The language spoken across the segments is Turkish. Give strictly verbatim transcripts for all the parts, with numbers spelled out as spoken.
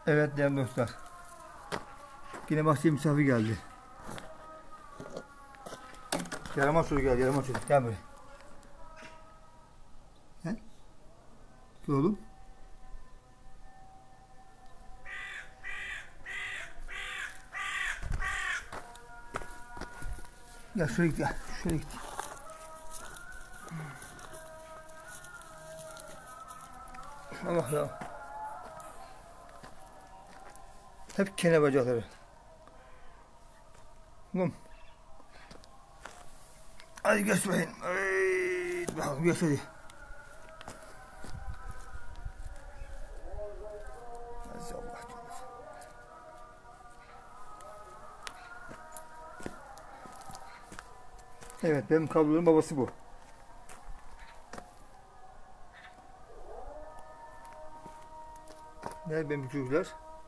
Evet değerli dostlar. Yine bahçeye misafir geldi. Yaramaz çocuk geldi, yaramaz çocuk. Gel buraya. Gel. Gel oğlum. Gel şuraya git, gel. Şuraya git. Şuna bak ya. Hep kene bacakları. Oğlum. Hadi geç bakayım. Ay, bakalım geç hadi. Allah canım. Evet, benim kabloların babası bu. Nerede benim çocuklar?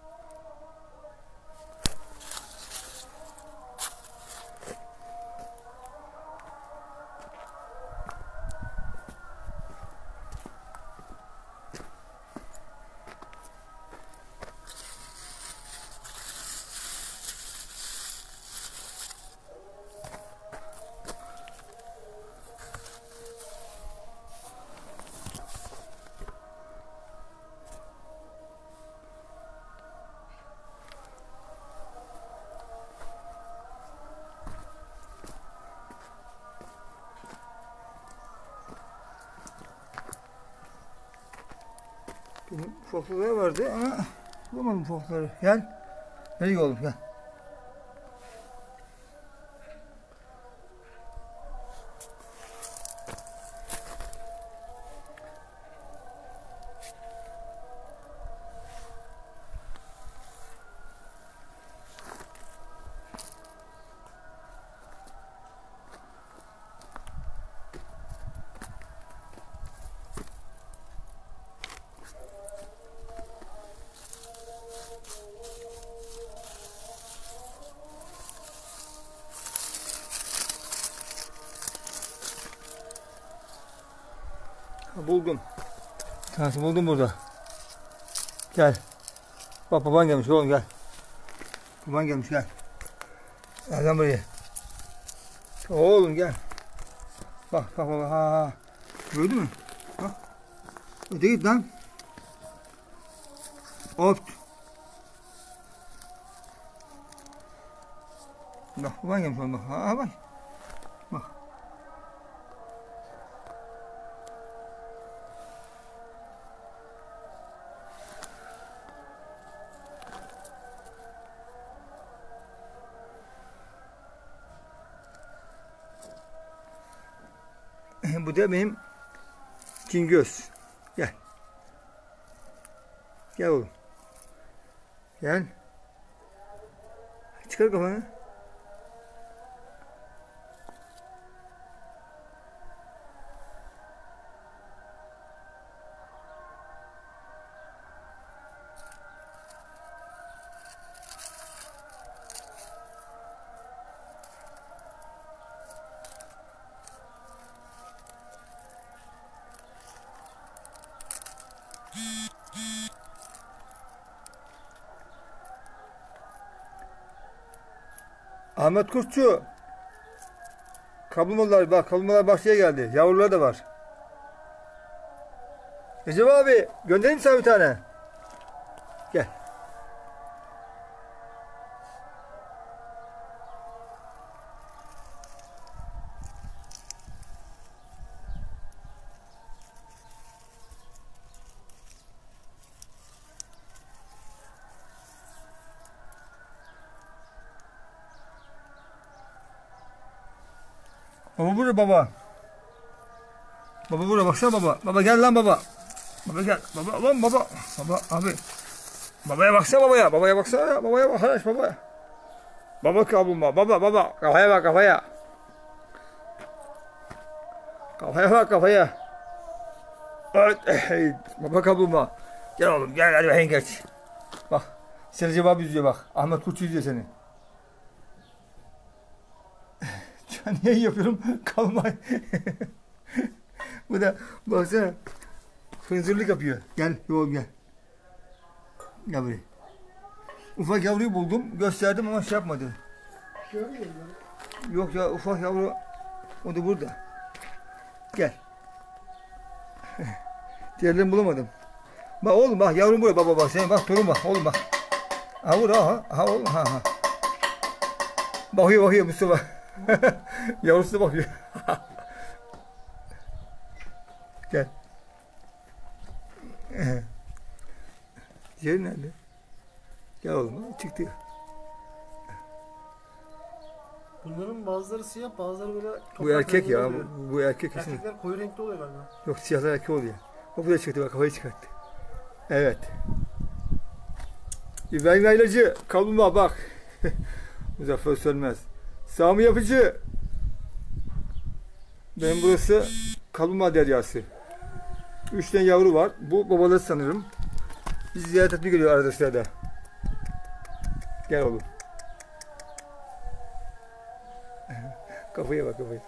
Benim ufaklıklar vardı ama bulamadım ufaklıkları. Gel. Nereye oğlum gel. Buldum. Tanesi buldum burada. Gel. Bak baban gelmiş oğlum gel. Baban gelmiş gel. Gel lan buraya. Oğlum gel. Bak bak bak ha ha. Gördün mü? Bak. Öte git lan. Hop. Bak baban gelmiş oğlum bak. Ha bak. Bak. Bu da benim Cingöz. Gel. Gel oğlum. Gel. Çıkar kafanı. Ahmet Kuşçu. Kaplumbağalar bak, kaplumbağalar bahçeye geldi. Yavrular da var. Recep abi göndereyim sana bir tane. Gel. Baba burada baba. Baba burada baksana baba. Baba gel lan baba. Baba gel. Baba lan baba. Baba abi. Babaya baksana babaya. Babaya baksana. Babaya bak arkadaş babaya. Baba kaplumbağa. Baba baba. Kafaya bak kafaya. Kafaya bak kafaya. Evet. Baba kaplumbağa. Gel oğlum gel hadi bakayım geç. Bak. Seni Recep abi izliyor bak. Ahmet Kuşçu izliyor seni. Niye yapıyorum? Kalmay. Bu da baksana. Hınzırlık yapıyor. Gel oğlum gel. Gel buraya. Ufak yavruyu buldum. Gösterdim ama şey yapmadı. Görmüyorum ben. Yok ya ufak yavru. O da burada. Gel. Diğerlerini bulamadım. Bak oğlum bak yavrum buraya baba bak. Senin bak torun bak oğlum bak. Ha vur ha ha oğlum ha ha. Bakıyor bakıyor Mustafa. Yavrusu da bakıyor. Gel. Diğeri nerede? Gel oğlum çıktı. Bunların bazıları siyah, bazıları böyle Bu erkek ya. oluyor. Bu, bu erkek kesin. Erkekler koyu renkli oluyor galiba. Yok siyahlar erkek oluyor. O buraya çıktı bak kafayı çıkarttı. Evet. İbrahim Yaylacı kaplumbağa bak. Muzaffer Sönmez. Sami Yapıcı. Benim burası kaplumbağa deryası. Üç tane yavru var. Bu babaları sanırım. Biz ziyaret etmeye geliyor arada sırada. Gel oğlum. Kafaya bak kafaya.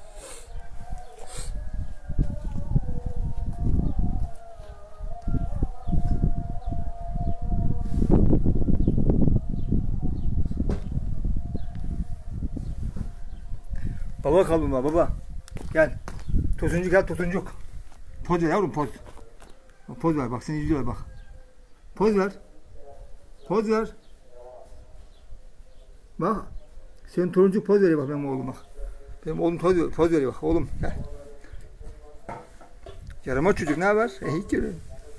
Baba kaplumbağa baba. Gel. Tosuncuk gel tosuncuk. Poz ver yavrum poz. Poz ver bak seni izliyorlar bak. Poz ver. Poz ver. Bak. Senin toruncuk poz veriyor bak benim oğlum bak. Benim oğlum poz, ver, poz veriyor bak oğlum gel. Yaramaz çocuk ne haber? E hiç görüyorum.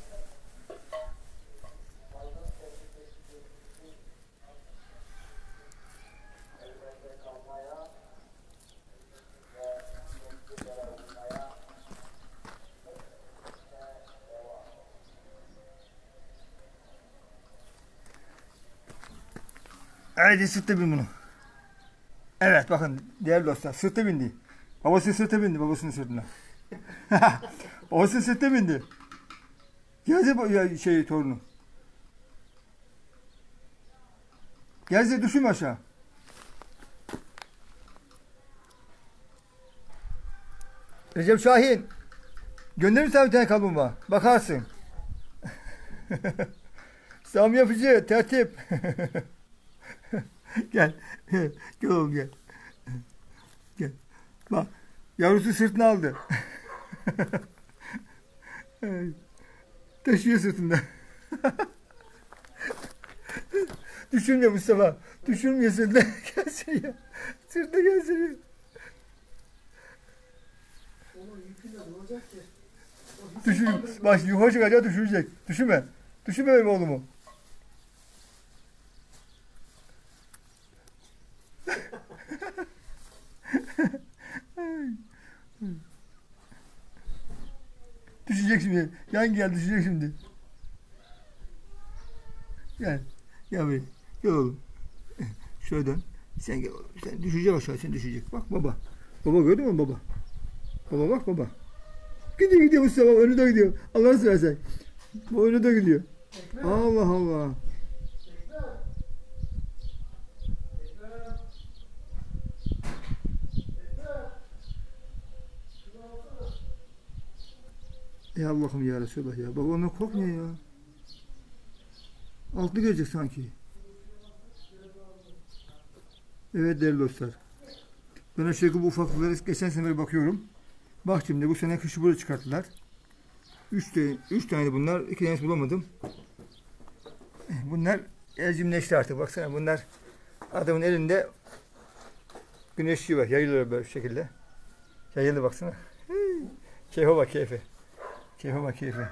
Haydi sırtta bin bunu. Evet bakın değerli dostlar sırtta bindi. Babası sırtta bindi babasının sırtına. Babası sırtta bindi. Geldi ya şey torunu. Geldi düşün aşağı. Recep Şahin. Gönderir sana bir tane kaplumbağa. Bakarsın. Sami Yapıcı tertip. Gel. Gel oğlum gel. Gel. Bak. Yavrusu sırtına aldı. Taşıyor sırtında. Düşürmüyor Mustafa. Düşürmüyor sırtına. Gelsin ya. Sırtına gelsin. Düşür. Bak yukarı çıkacak düşürecek. Düşürme. Düşürme benim oğlumu. Düşecek şimdi. Yan gel düşecek şimdi. Gel. Gel buraya. Gel oğlum. Şöyle dön. Sen gel oğlum. Sen düşecek aşağı. Sen düşecek. Bak baba. Baba gördün mü baba? Baba bak baba. Gidiyor gidiyor Mustafa. Önüne gidiyor. Allah'ını seversen. Bu önüne gidiyor. Allah Allah. Ey Allah'ım ya Resulallah ya. Baba ondan korkmuyor ya. Altını görecek sanki. Evet değerli dostlar. Ben aşağı bu ufaklıklara geçen sene bakıyorum. Bak şimdi bu sene kışı burada çıkarttılar. Üç, de, üç tane bunlar. İki tanesi bulamadım. Bunlar elcimleşti artık. Baksana bunlar adamın elinde güneşliği var. Yayılıyor böyle şu şekilde. Yayılı baksana. Keyfe bak keyfe. Keyfe bak keyfe.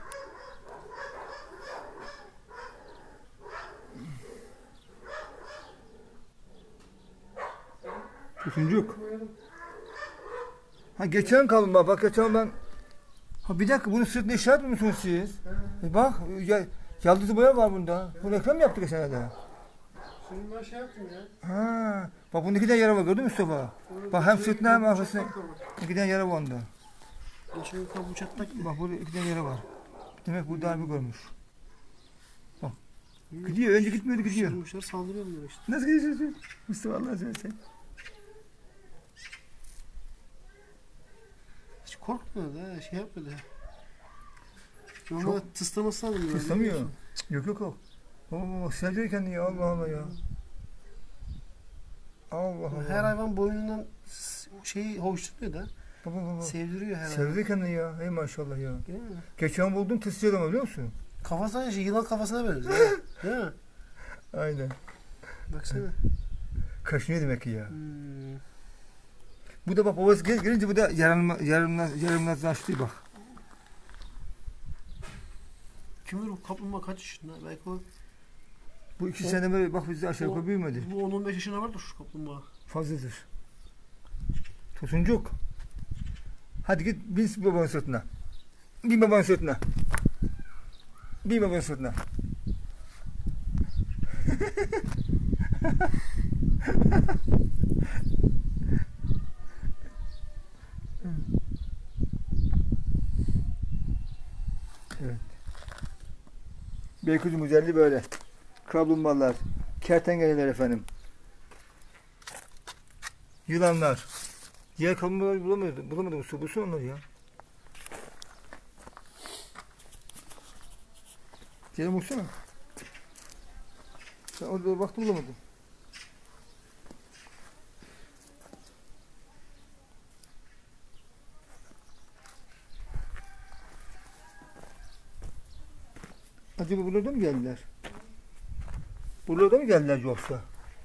Tutuncuk. Ha geçen kalın bak. Bak geçen ben. Ha bir dakika bunu sırtına işaret mi musunuz siz? E bak ya, yaldızı boya var bunda. Bu reklam yaptık geçen de. Şimdi ben şey yaptım ya. Ha. Bak bunda iki tane yara var gördün mü Mustafa? Bak hem sırtına hem arkasına iki tane yara var onda. Geçen yıl bu çatlak. Bak burada iki tane yara var. Demek bu darbe görmüş. Bak. Gidiyor. Önce gitmiyordu gidiyor. Kuşlar saldırıyor bunlar işte. Nasıl gidiyorsun? Mustafa Allah'a seversen. Hiç korkmuyor da şey yapmıyor da. Ama tıslaması lazım. Tıslamıyor. Yok yok yok. Oo, sevdiriyor kendini ya, Allah Allah ya. Allah Allah. Her hayvan boynundan s- şeyi hoşlanıyor da. Baba baba. Sevdiriyor her hayvan. Sevdiriyor kendini ya. Ey maşallah ya. Değil mi? Geçen buldum tıslıyor ama biliyor musun? Kafası aynı şey. Yılan kafasına benziyor. ha. Değil mi? Aynen. Baksana. Kaşınıyor demek ki ya. Hmm. Bu da bak babası gel gelince bu da yarımla, yarımla, yarımlaştı bak. Kim bilir bu kaplumbağa kaç yaşında? Belki o, Bu iki O- sene böyle bak bizi aşağı o- yukarı büyümedi. bu on on beş yaşına vardır şu kaplumbağa. Fazladır. Tosuncuk. Hadi git bin babanın sırtına. Bin babanın sırtına. Bin babanın sırtına. Evet. Beykoz'un güzelliği böyle. Kaplumbağalar, kertenkeleler efendim. Yılanlar. Diğer kaplumbağaları bulamadım. Bulamadım. Su bulsun onları ya. Diğer bulsana. Ben orada baktım bulamadım. Acaba buralarda mı geldiler? Buralarda mı geldiler yoksa?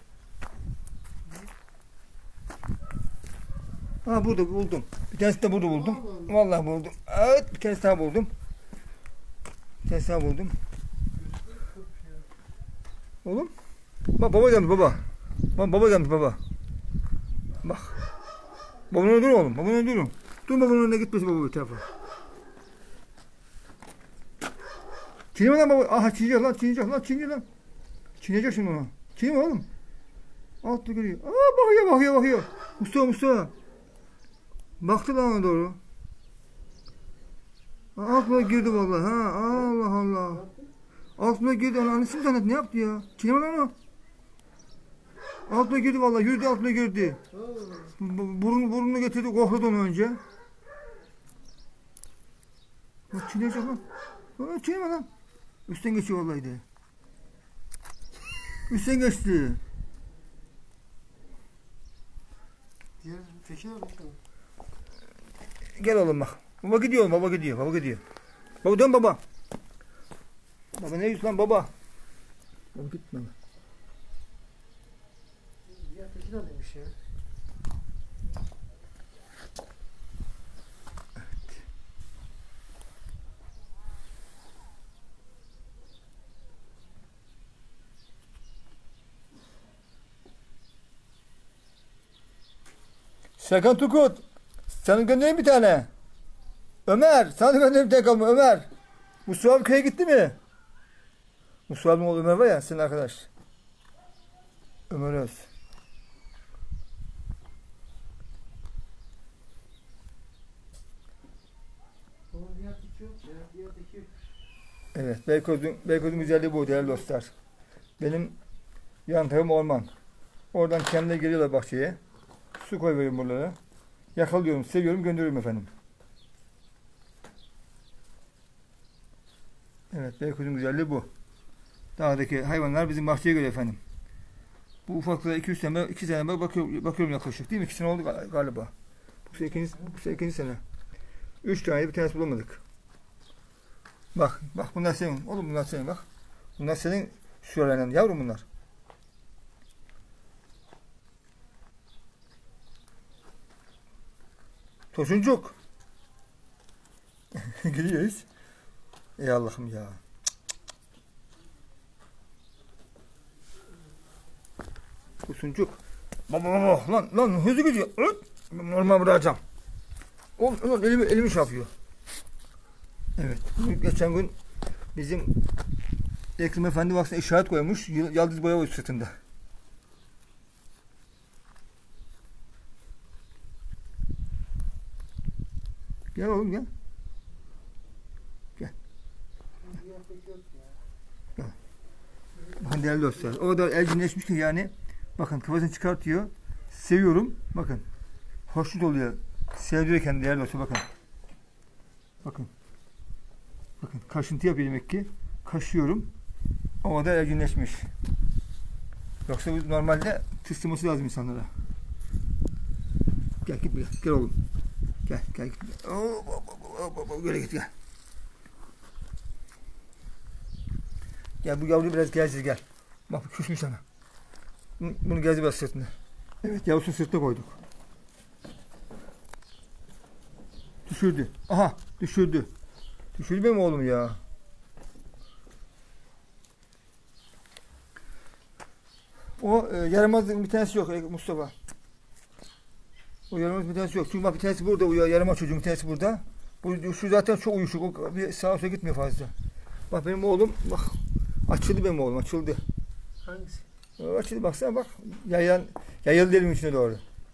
Ha burada buldum. Bir tanesi de burada buldum. Vallahi buldum. Evet bir tanesi daha buldum. Bir tanesi daha buldum. Oğlum. Bak baba gelmiş baba. Bak baba gelmiş baba. Bak. Babanın önüne dur oğlum. Babanın önüne durun. Dur babanın önüne gitmesin baba bir tarafa. Çiğneme lan baba. Aha çiğneyecek lan çiğneyecek lan çiğneyecek lan. Çiğneyecek şimdi onu. Çiğneme oğlum. Altta geliyor. Aa bakıyor bakıyor bakıyor. Mustafa Mustafa. Baktı lan ona doğru. Aklına girdi vallahi ha. Allah Allah. Aklına girdi. Onu annesi mi zannetti? Ne yaptı ya? Çiğneme lan onu. Altına girdi vallahi. Yürüdü altına girdi. Burun, burnunu getirdi. Kokladı onu önce. Bak çiğneyecek lan. Aa, çiğneme lan. Üstten geçiyor vallahi de. Üstten geçti. Diğer teki nerede? Gel oğlum bak. Baba gidiyor oğlum. Baba gidiyor. Baba gidiyor. Baba dön baba. Baba ne yüz lan baba. Baba gitme. Diğer teki neredeymiş ya? Serkan Tukut. Sana göndereyim bir tane. Ömer. Sana göndereyim bir tane Ömer. Mustafa abi köye gitti mi? Mustafa abinin oğlu Ömer var ya senin arkadaş. Ömer Öz. Onun diğer teki yok ya. Diğer teki yok. Evet. Beykoz'un, Beykoz'un güzelliği bu değerli dostlar. Benim yan tarafım orman. Oradan kendileri geliyorlar bahçeye. Su koyuyorum buralara. Yakalıyorum, seviyorum, gönderiyorum efendim. Evet, Beykoz'un güzelliği bu. Dağdaki hayvanlar bizim bahçeye geliyor efendim. Bu ufaklığa iki üç sene, iki sene bakıyorum, bakıyorum yaklaşık değil mi? iki sene oldu galiba. Bu sene ikinci, bu sene ikinci sene. Üç tane bir tanesi bulamadık. Bak, bak bunlar senin. Oğlum bunlar senin bak. Bunlar senin şuralarından yavrum bunlar. Tosuncuk. Geliyor hiç. Ey Allah'ım ya. Tosuncuk. Baba baba lan lan hızlı gidiyor. Normal bırakacağım. O lan elimi elimi şey yapıyor. Evet. Geçen gün bizim Ekrem Efendi baksana işaret koymuş. Yıldız boya var sırtında. Gel oğlum gel. Gel. Diğer teki yok ya. Bakın değerli dostlar. O da elcinleşmiş ki yani. Bakın kafasını çıkartıyor. Seviyorum. Bakın. Hoşnut oluyor. Sevdiriyor kendini değerli dostlar. Bakın. Bakın. Bakın. Kaşıntı yapıyor demek ki. Kaşıyorum. Havada erginleşmiş. Yoksa bu normalde tıslaması lazım insanlara. Gel git buraya. Gel oğlum. Gel gel git. Oh, oh, oh, oh, oh, böyle git gel. Gel bu yavruyu biraz gezdir gel. Bak bu küsmüş sana. Bunu, bunu gezdir biraz sırtına. Evet yavrusunu sırtına koyduk. Düşürdü. Aha düşürdü. Düşürdü benim oğlum ya. O e, yaramazın bir tanesi yok e, Mustafa. O yaramaz bir tanesi yok. Çünkü bak bir tanesi burada uyuyor. Yaramaz çocuğun bir tanesi burada. Bu şu zaten çok uyuşuk. O bir sağa sola gitmiyor fazla. Bak benim oğlum bak açıldı benim oğlum açıldı. Hangisi? O açıldı baksana bak. Yayan yayıldı elimin içine doğru.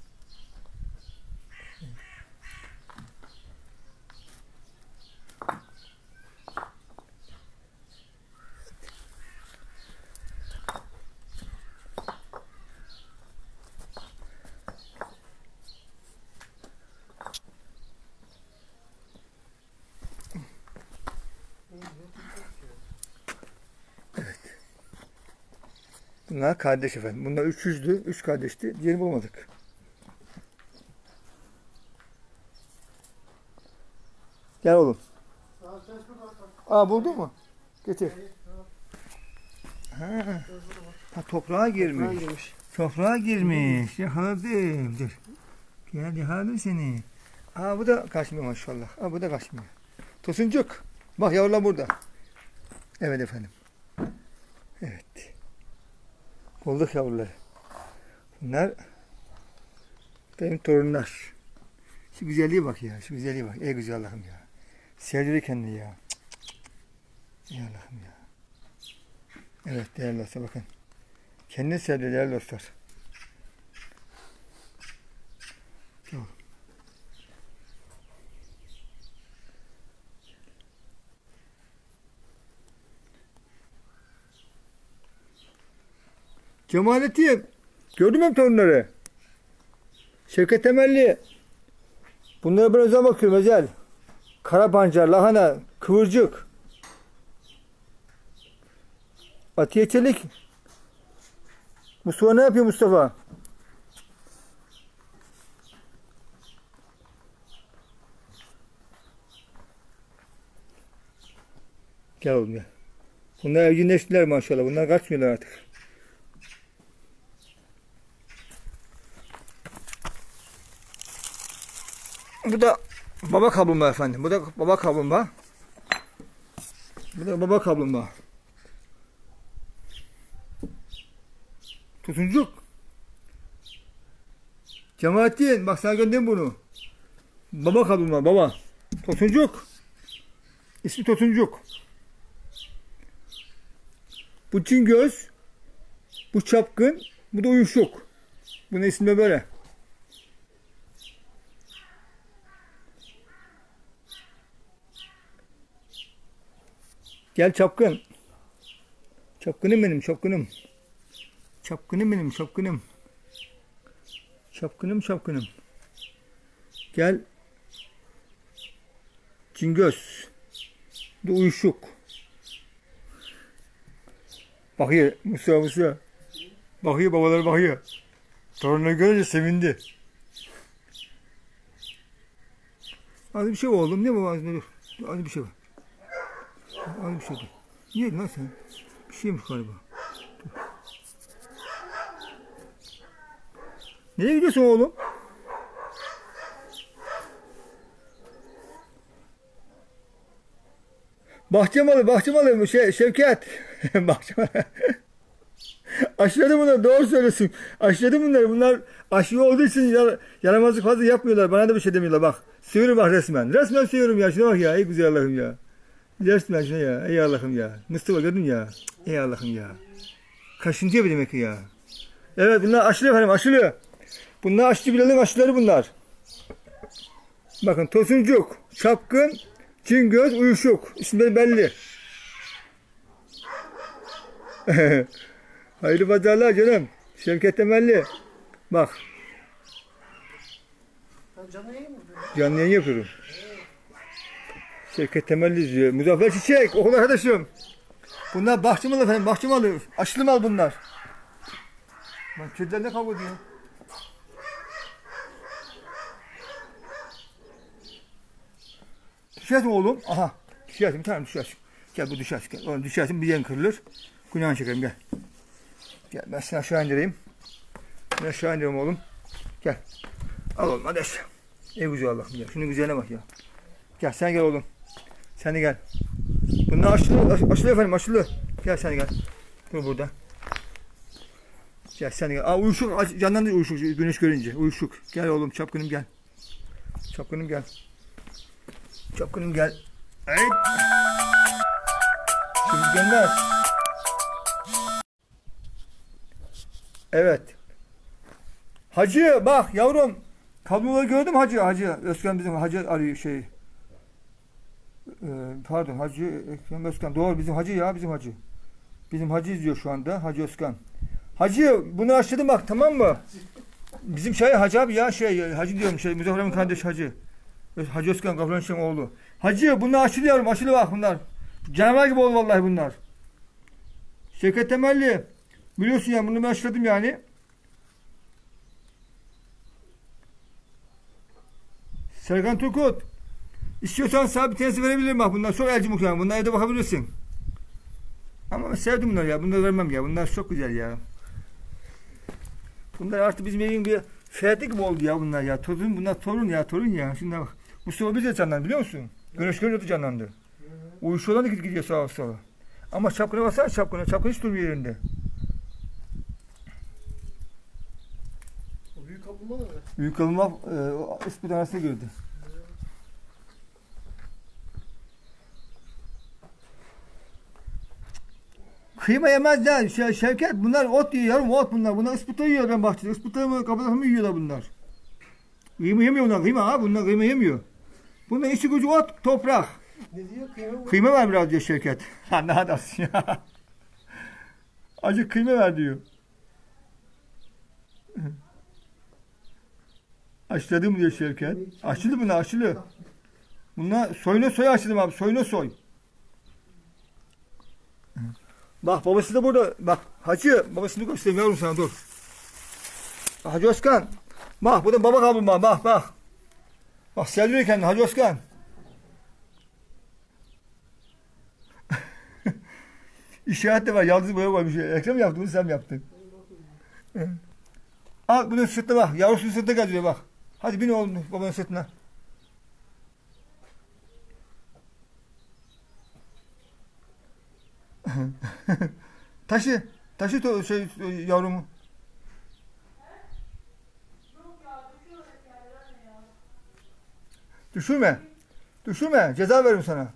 Bunlar kardeş efendim. Bunlar üç yüzdü. Üç kardeşti. Diğerini bulmadık. Gel oğlum. Aa, ters burada bak. Aa buldun mu? Getir. Ha, ha toprağa girmiş. Toprağa girmiş. Toprağa girmiş. Yakaladım. Dur. Gel yakaladım seni. Aa bu da kaçmıyor maşallah. Aa bu da kaçmıyor. Tosuncuk. Bak yavrular burada. Evet efendim. Evet. Bulduk yavruları. Bunlar benim torunlar. Şu güzelliğe bak ya. Şu güzelliğe bak. Ey güzel Allah'ım ya. Sevdiriyor kendini ya. Ey Allah'ım ya. Evet değerli dostlar bakın. Kendini sevdiriyor değerli dostlar. Tamam. Cemalettin. Gördün mü torunları? Şevket Temelli. Bunlara ben özel bakıyorum özel. Kara pancar, lahana, kıvırcık. Atiye Çelik. Mustafa ne yapıyor Mustafa? Gel oğlum gel. Bunlar evcilleştiler maşallah. Bunlar kaçmıyorlar artık. Bu da baba kaplumbağa efendim. Bu da baba kaplumbağa. Bu da baba kaplumbağa. Tosuncuk. Cemalettin bak sana gönderdim bunu. Baba kaplumbağa baba. Tosuncuk. İsmi Tosuncuk. Bu Cingöz. Bu Çapkın. Bu da Uyuşuk. Bunun ismi de böyle. Gel Çapkın. Çapkınım benim, çapkınım. Çapkınım benim, çapkınım. Çapkınım, çapkınım. Gel. Cingöz. Bu da Uyuşuk. Bakıyor, Musa, Musa. Bakıyor, babaları bakıyor. Torunları görünce sevindi. Az bir şey oldu. Ne bu? Az bir, az bir şey var. Az bir şey değil. Niye lan sen? Bir şeymiş galiba. Dur. Nereye gidiyorsun oğlum? Bahçemalı, Bahçemalı şey, Şevket. Bahçemalı. Aşıladı bunlar, doğru söylüyorsun. Aşıladı bunları. Bunlar aşı olduğu için yar, yaramazlık fazla yapmıyorlar. Bana da bir şey demiyorlar bak. Seviyorum bak resmen. Resmen seviyorum ya. Şuna bak ya. Ey güzel Allah'ım ya. Resmen şuna ya. Ey Allah'ım ya. Mustafa gördün ya. Ey Allah'ım ya. Kaşıntı yapıyor demek ki ya. Evet bunlar aşılıyor efendim aşılıyor. Bunlar aşçı bilelim aşıları bunlar. Bakın Tosuncuk, Çapkın, Cingöz, Uyuşuk. İsimleri belli. Hayırlı pazarlar canım. Şevket Temelli. Bak. Sen canlı yayın mı yapıyorsun? Canlı yayın yapıyorum. Şevket Temelli izliyor. Muzaffer Çiçek, okul arkadaşım. Bunlar bahçe malı efendim, bahçe malı. Aşılı mal bunlar. Lan kediler ne kavga ediyor? Düşersin oğlum. Aha. Düşersin bir tane düşersin. Gel bu düşersin. Gel. Oğlum düşersin bir yerin kırılır. Günahını çekerim gel. Gel ben seni aşağı indireyim. Ben aşağı indireyim oğlum. Gel. Al oğlum hadi aşağı. Ey güzel Allah'ım ya. Şunun güzelliğine bak ya. Gel sen gel oğlum. Sen de gel. Bunlar aşılı, aşılı efendim aşılı. Gel sen de gel. Dur burada. Gel sen de gel. Aa uyuşuk. Canlandı uyuşuk güneş görünce. Uyuşuk. Gel oğlum çapkınım gel. Çapkınım gel. Çapkınım gel. Evet. Şimdi gelmez. Evet. Hacı bak yavrum. Kabloları gördüm hacı. Hacı. Özkan bizim hacı arıyor şey. Ee, pardon hacı Ekrem Özkan. Doğru bizim hacı ya bizim hacı. Bizim hacı izliyor şu anda. Hacı Özkan. Hacı bunu açtırdım bak tamam mı? Bizim şey hacı abi ya şey hacı diyorum şey Muzaffer Emin kardeş hacı. Hacı Özkan Gafranşen oğlu. Hacı bunu aşılı yavrum aşılı bak bunlar. Canavar gibi oldu vallahi bunlar. Şevket Temelli. Biliyorsun ya bunu ben aşıladım yani. Serkan Turkut. İstiyorsan sana bir tanesi verebilirim bak bunlar çok elcimuk yani. Bunlar evde bakabilirsin. Ama ben sevdim bunları ya. Bunları vermem ya. Bunlar çok güzel ya. Bunlar artık bizim evin bir ferdi gibi oldu ya bunlar ya. Torun bunlar torun ya torun ya. Şimdi bak. Mustafa bize canlandı biliyor musun? Güneş görünce canlandı. Uyuşu olan da gidiyor sağa sola. Ama çapkına baksana çapkına. Çapkın hiç durmuyor yerinde. O büyük kaplumbağa mı? Büyük kaplumbağa e, İspit arasına girdi. Kıyma yemezler Şe Şevket. Bunlar ot yiyor yavrum ot bunlar. Bunlar ıspıta yiyor ben bahçede. Ispıta mı kabadası mı yiyorlar bunlar. Kıyma yemiyor bunlar kıyma ha. Bunlar kıyma yemiyor. Bunlar işi gücü ot toprak. Ne diyor kıyma? Kıyma ver biraz diyor Şevket. Ha ne adamsın ya. Acık kıyma ver diyor. Aşıladım diyor Şevket. Aşılı bunlar aşılı. Bunlar soyuna soy aşıladım abi. Soyuna soy. Bak babası da burada. Bak hacı babasını göstereyim yavrum sana dur. Hacı Özkan. Bak bu da baba kaplumbağa bak bak. Bak seviyor kendini Hacı Özkan. İşaret de var yaldız boya koymuş. Ekrem yaptı bunu sen mi yaptın? Al bunun sırtına bak. Yavrusunun sırtına geziyor bak. Hadi bin oğlum babanın sırtına. taşı. Taşı to şey yavrumu. Düşürme. Düşürme. Ceza veririm sana.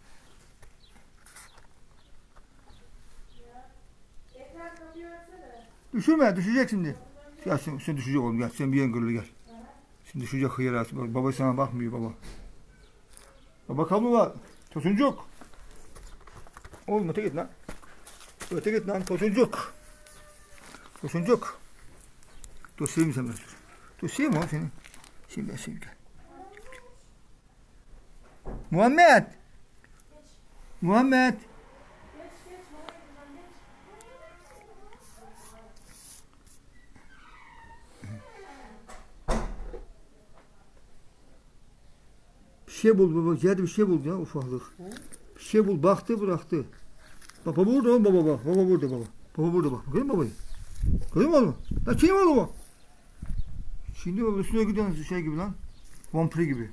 Düşürme. Düşecek şimdi. Gel sen, sen düşecek oğlum gel. Sen bir yerin kırılır gel. Şimdi düşecek hıyar arası. Baba sana bakmıyor baba. Baba kablo var. Tosuncuk. Oğlum öte git lan. Öte git lan tosuncuk. Tosuncuk. Dur seveyim sen biraz. Dur seveyim oğlum seni. Şimdi ben seveyim gel. Muhammed. Muhammed. Bir şey buldu baba. Geldi bir şey buldu ya ufaklık. Bir şey buldu. Baktı bıraktı. Bak baba burada oğlum baba bak. Baba burada baba. Baba burada bak. Görüyor musun babayı? Görüyor musun oğlum? Lan kim oğlum o? Şimdi baba üstüne gidiyorsun şey gibi lan. Vampir gibi.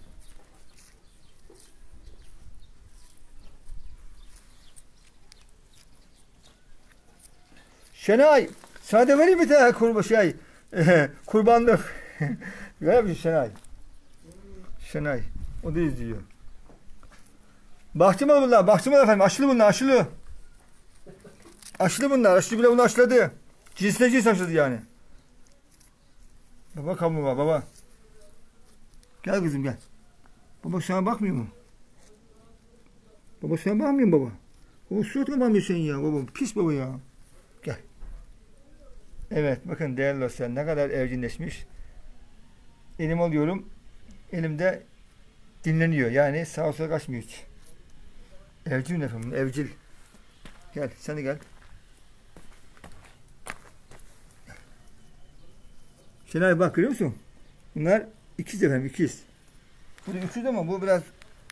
Şenay, sana da vereyim bir tane kurban şey, kurbanlık. Ver bir Şenay. Şenay, o da izliyor. Bahçe mi bunlar? Bahçe mi efendim? Aşılı bunlar, aşılı. Aşılı bunlar, aşılı bile bunu aşıladı. Cinsine cins aşıladı yani. Baba kablo var, baba. Gel kızım gel. Baba sana bakmıyor mu? Baba sana bakmıyor mu baba? O suratına bakmıyor sen ya baba. Pis baba ya. Gel. Evet bakın değerli dostlar ne kadar evcilleşmiş. Elim alıyorum. Elimde dinleniyor. Yani sağa sola kaçmıyor hiç. Evcil efendim evcil. Gel sen de gel. Şenay bak görüyor musun? Bunlar ikiz efendim ikiz. Bu da üçüz ama bu biraz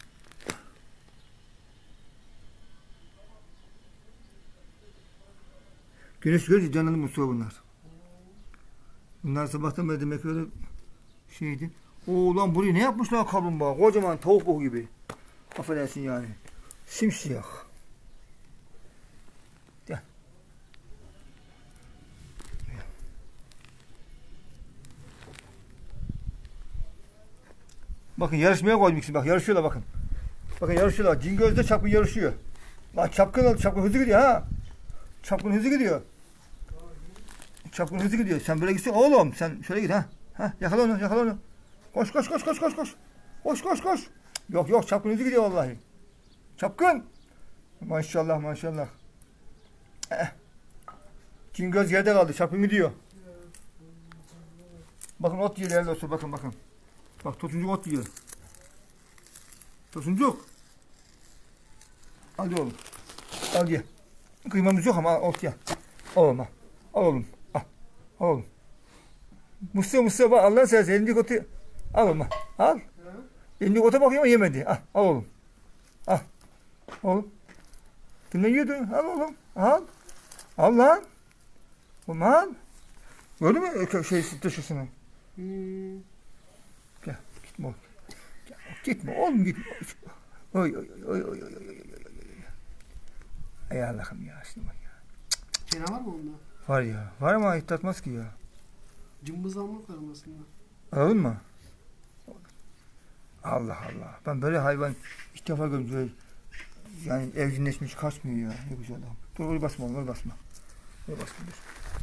güneş görünce canlandı Mustafa bunlar. Bunlar sabahtan beri demek öyle şeydi. Oo lan burayı ne yapmışlar kaplumbağa? Kocaman tavuk boku gibi. Affedersin yani. Simsiyah. Gel. Bakın yarışmaya koydum ikisini. Bak yarışıyorlar bakın. Bakın yarışıyorlar. Cingöz'de Çapkın yarışıyor. Bak Çapkın, Çapkın hızlı gidiyor ha. Çapkın hızlı gidiyor. Çapkın hızlı gidiyor. Sen böyle gitsin oğlum. Sen şöyle git ha. Ha yakala onu, yakala onu. Koş koş koş koş koş koş. Koş koş koş. Yok yok Çapkın hızlı gidiyor vallahi. Çapkın. Maşallah maşallah. Eh. Cingöz yerde kaldı. Çapkın gidiyor. Bakın ot yiyor değerli olsun. Bakın bakın. Bak tosuncuk ot yiyor. Tosuncuk. Al oğlum. Al ye. Kıymamız yok ama al ot ye. Al oğlum al. Al oğlum. Al. Al oğlum. Mustafa Mustafa bak Allah'ın seversen elindeki otu al oğlum al. Al. Elindeki ota bakıyor ama yemedi. Al. Al oğlum. Al. Oğlum. Kimle yiyordun? Al oğlum. Al. Al lan. Oğlum al. Gördün mü şey dışısını? Hmm. Gel. Gitme oğlum. Gel, gitme oğlum gitme. Oy oy oy oy oy oy oy. Ey Allah'ım ya. Şimdi bak ya. Kena var mı onda? Var ya. Var ama hittatmaz ki ya. Cımbız almak lazım aslında. Alalım mı? Allah Allah. Ben böyle hayvan ilk defa gördüm. Böyle, yani evcilleşmiş kaçmıyor ya. Ne güzel adam. Dur oraya basma oğlum. Oraya basma. Oraya basma dur.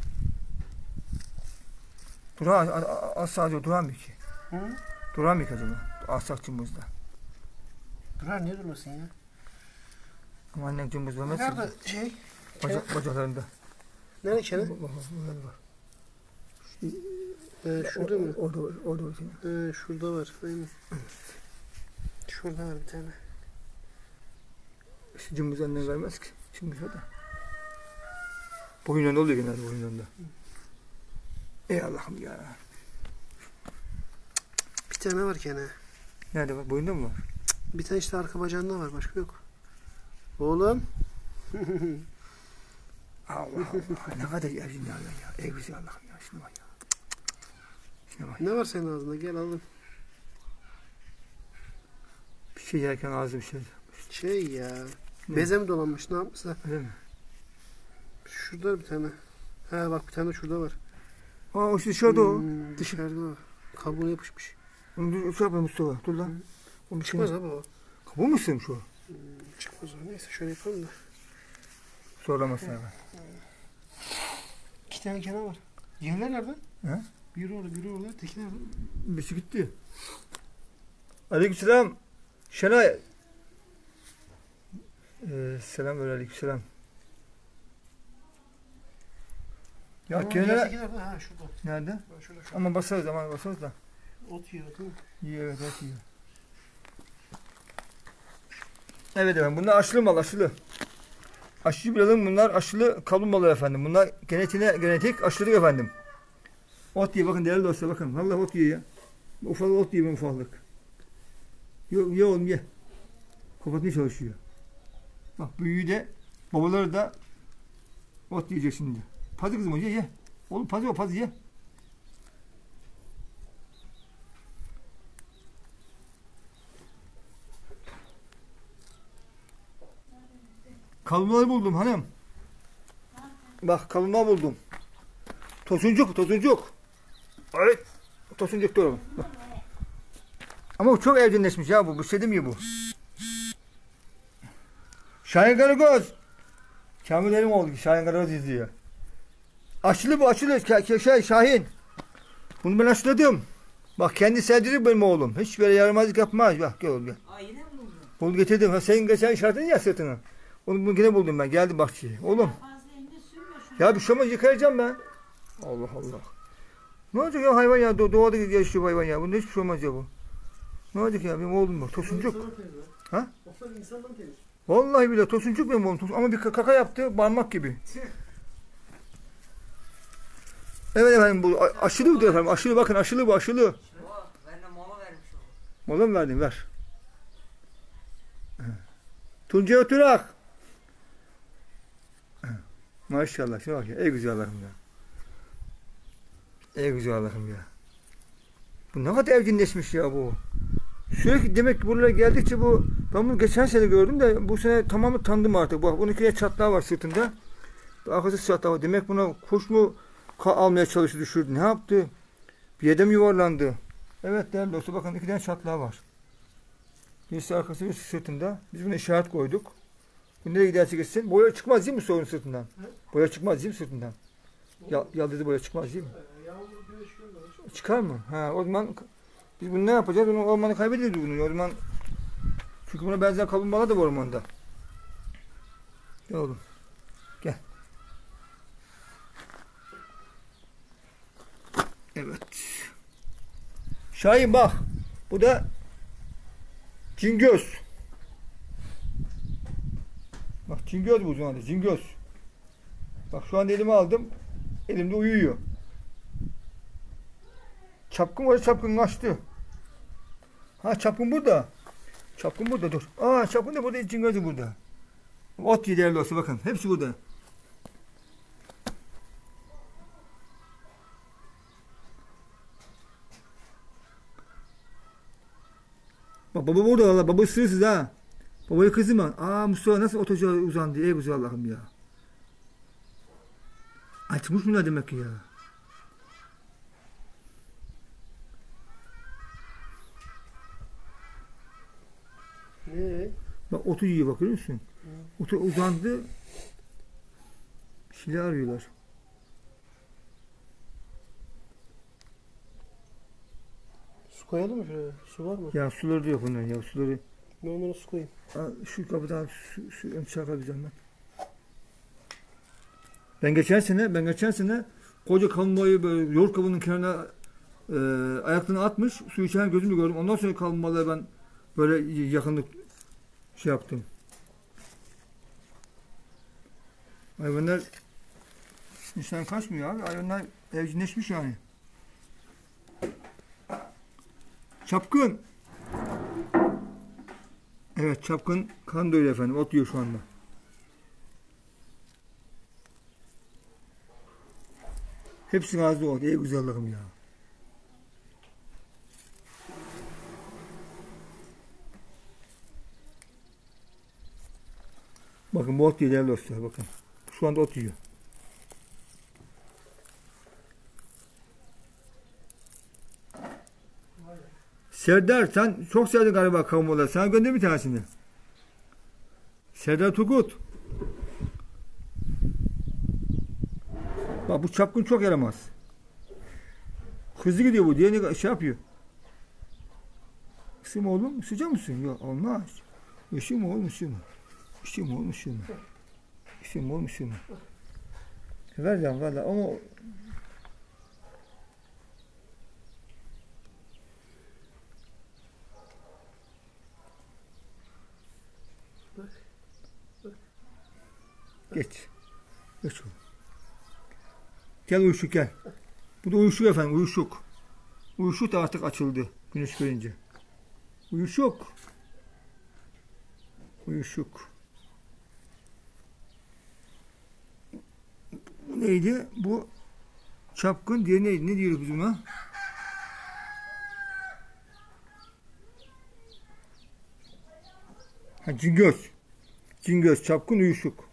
Dur ha. Az sadece duran bir ki. Hı? Duran bir ki acaba. Alsak cımbızda. Durar niye durmasın ya? Ama annem cımbız vermezsin. Nerede şey? Bacak, bacaklarında. Nerede kene? Bak bak burada var. Ee, şurada mı? Orada var. Orada var. Ee, şurada var. Aynen. Şurada var bir tane. Şu cımbız annem vermez ki. Cımbız da. Boyunlarında oluyor genelde boyunlarında. Ey Allah'ım ya. Bir tane var kene. Nerede var? Boyunda mı var? Bir tane işte arka bacağında var. Başka yok. Oğlum. Allah Allah. Ne kadar evcin ya ya. Ey güzel Allah'ım ya. Şuna bak ya. Şuna bak. Ne var senin ağzında? Gel alalım. Bir şey yerken ağzı bir şey. Şey ya. Ne? Beze mi dolanmış? Ne yapmışsa? Öyle mi? Şurada bir tane. Ha bak bir tane de şurada var. Aa o işte dışarıda o. Hmm, dışarıda var. Kabuğuna yapışmış. Onu dur, şey yapalım Mustafa. Dur lan. Onu Çıkmaz abi o. Kabuğu mu istemiş o? Hmm, çıkmaz o. Neyse şöyle yapalım da. Zorlamasın hemen. İki tane kenar var. Diğerler nerede? He? Biri orada, biri orada. Teki nerede? Birisi gitti. Aleykümselam. Şenay. Ee, selam ver aleykümselam. Ya Tamam, kenara... diğer teki nerede? Ha şurada. Nerede? Ha, şurada, şurada. Ama basarız ama basarız da. Ot yiyor değil mi? İyi evet evet iyi. Evet efendim bunlar aşılı mal aşılı. Aşılı bilalım bunlar aşılı kaplumbağalar efendim. Bunlar genetiğine genetik aşılık efendim. Ot yiyor bakın değerli dostlar bakın. Vallahi ot yiyor ya. Ufak ot yiyor ufaklık. Ye, ye oğlum ye. Kapatmaya çalışıyor. Bak büyüğü de babaları da ot yiyecek şimdi. Pazı kızım ye ye. Oğlum pazı o pazı ye. Kalınları buldum hanım. Bak kalınlar buldum. Tosuncuk, tosuncuk. Evet. Tosuncuk diyorum. Bak. Ama bu çok evcilleşmiş ya bu. Bu şey demiyor bu. Şahin Karagöz. Kamil Elim oldu ki Şahin Karagöz izliyor. Aşılı bu aşılı. Şey Şahin. Bunu ben aşıladım. Bak kendi sevdirir benim oğlum. Hiç böyle yaramazlık yapmaz. Bak gel oğlum gel. Aa yine mi buldun? Bul getirdim. Ha, senin geçen işaretin ya sırtını. Onu bunu yine buldum ben. Geldim bahçeye. Oğlum. Fazla elinde sürme şunu. Ya bir şey olmaz yıkayacağım ben. Allah Allah. Ne olacak ya hayvan ya Do doğada yaşıyor hayvan ya. Bunda hiçbir şey olmaz ya bu. Ne olacak ya benim oğlum bu. Tosuncuk. İnsandan temiz Ha? Otlar insandan temiz. Vallahi bile tosuncuk benim oğlum. Ama bir kaka yaptı parmak gibi. Evet efendim bu aşılı bu efendim. Aşılı bakın aşılı bu aşılı. Baba ben de mola vermiş oldum. Mola mı verdin? Ver. Tuncay Oturak. Maşallah. Şuna bak ya. Ey güzel Allah'ım ya. Ey güzel Allah'ım ya. Bu ne kadar evcilleşmiş ya bu. Sürekli demek ki buralara geldikçe bu, ben bunu geçen sene gördüm de bu sene tamamı tanıdım artık. Bak bunun iki çatlağı var sırtında. Arkası çatlağı var. Demek buna kuş mu almaya çalıştı, düşürdü. Ne yaptı? Bir yerde mi yuvarlandı? Evet değerli dostlar, bakın iki tane çatlağı var. Birisi arkası, birisi sırtında. Biz buna işaret koyduk. Bu nereye giderse gitsin. Boya çıkmaz değil mi sorun sırtından? Boya çıkmaz değil mi sırtından? Ya, yaldızı boya çıkmaz değil mi? Çıkar mı? Ha, o zaman biz bunu ne yapacağız? Onu ormanı kaybederiz bunu. O zaman çünkü buna benzer kaplumbağalar da var ormanda. Gel oğlum. Gel. Evet. Şahin bak. Bu da cingöz. Bak cingöz bu uzun adı. Cingöz. Bak şu anda elime aldım. Elimde uyuyor. Çapkın var, çapkın kaçtı. Ha çapkın burada. Çapkın burada dur. Aa çapkın da burada, cingözü burada. Ot değerli olsun bakın. Hepsi burada. Bak baba burada valla. Baba sığırsız ha. Babaya kızma. Aa Mustafa nasıl otoca uzandı. Ey güzel Allah'ım ya. Açmış mı ne demek ki ya. Ne? Bak otu yiyor bak görüyor musun? Hı. Otu uzandı. Bir şeyler arıyorlar. Su koyalım mı şuraya? Su var mı? Ya suları da yok onların ya suları. Ben onlara su koyayım. Aa, şu kapıdan su, su ön çakabileceğim ben. Ben geçen sene, ben geçen sene koca kalmayı böyle yoğurt kabının kenarına e, ayaklarını atmış, su içen gözümle gördüm. Ondan sonra kalmaları ben böyle yakınlık şey yaptım. Hayvanlar insan kaçmıyor abi. Hayvanlar evcilleşmiş yani. Çapkın. Evet çapkın kan doyuyor efendim. Ot yiyor şu anda. Hepsinin ağzı ot. Ey güzel Allah'ım ya. Bakın bu ot yiyor değerli dostlar. Bakın. Şu anda ot yiyor. Serdar sen çok sevdin galiba kavmoları. Sana gönder bir tanesini. Serdar Tukut. Bak bu çapkın çok yaramaz. Hızlı gidiyor bu. Diğerini şey yapıyor. Isım oğlum. Isıcak mısın? Yok olmaz. Isım oğlum ısım. Isım oğlum ısım. Isım oğlum ısım. Vereceğim valla ama geç. Geç oğlum. Gel uyuşuk gel. Bu da uyuşuk efendim uyuşuk. Uyuşuk da artık açıldı güneş görünce. Uyuşuk. Uyuşuk. Bu neydi? Bu çapkın diye neydi? Ne diyoruz biz buna? Ha, cingöz. Cingöz, çapkın, uyuşuk.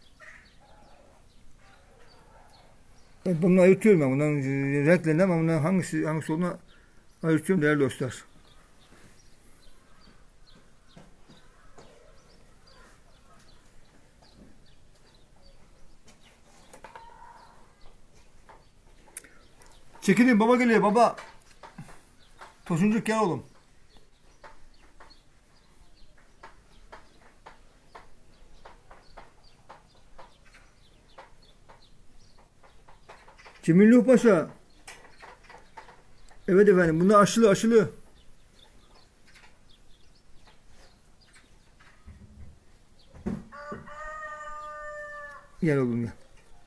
Ben bunu ayırtıyorum ben. Bunların renklerinden ama bunların hangisi, hangisi olduğunu ayırtıyorum değerli dostlar. Çekilin baba geliyor baba. Tosuncuk gel oğlum. Cemilluh Paşa. Evet efendim bunlar aşılı aşılı. Gel oğlum gel.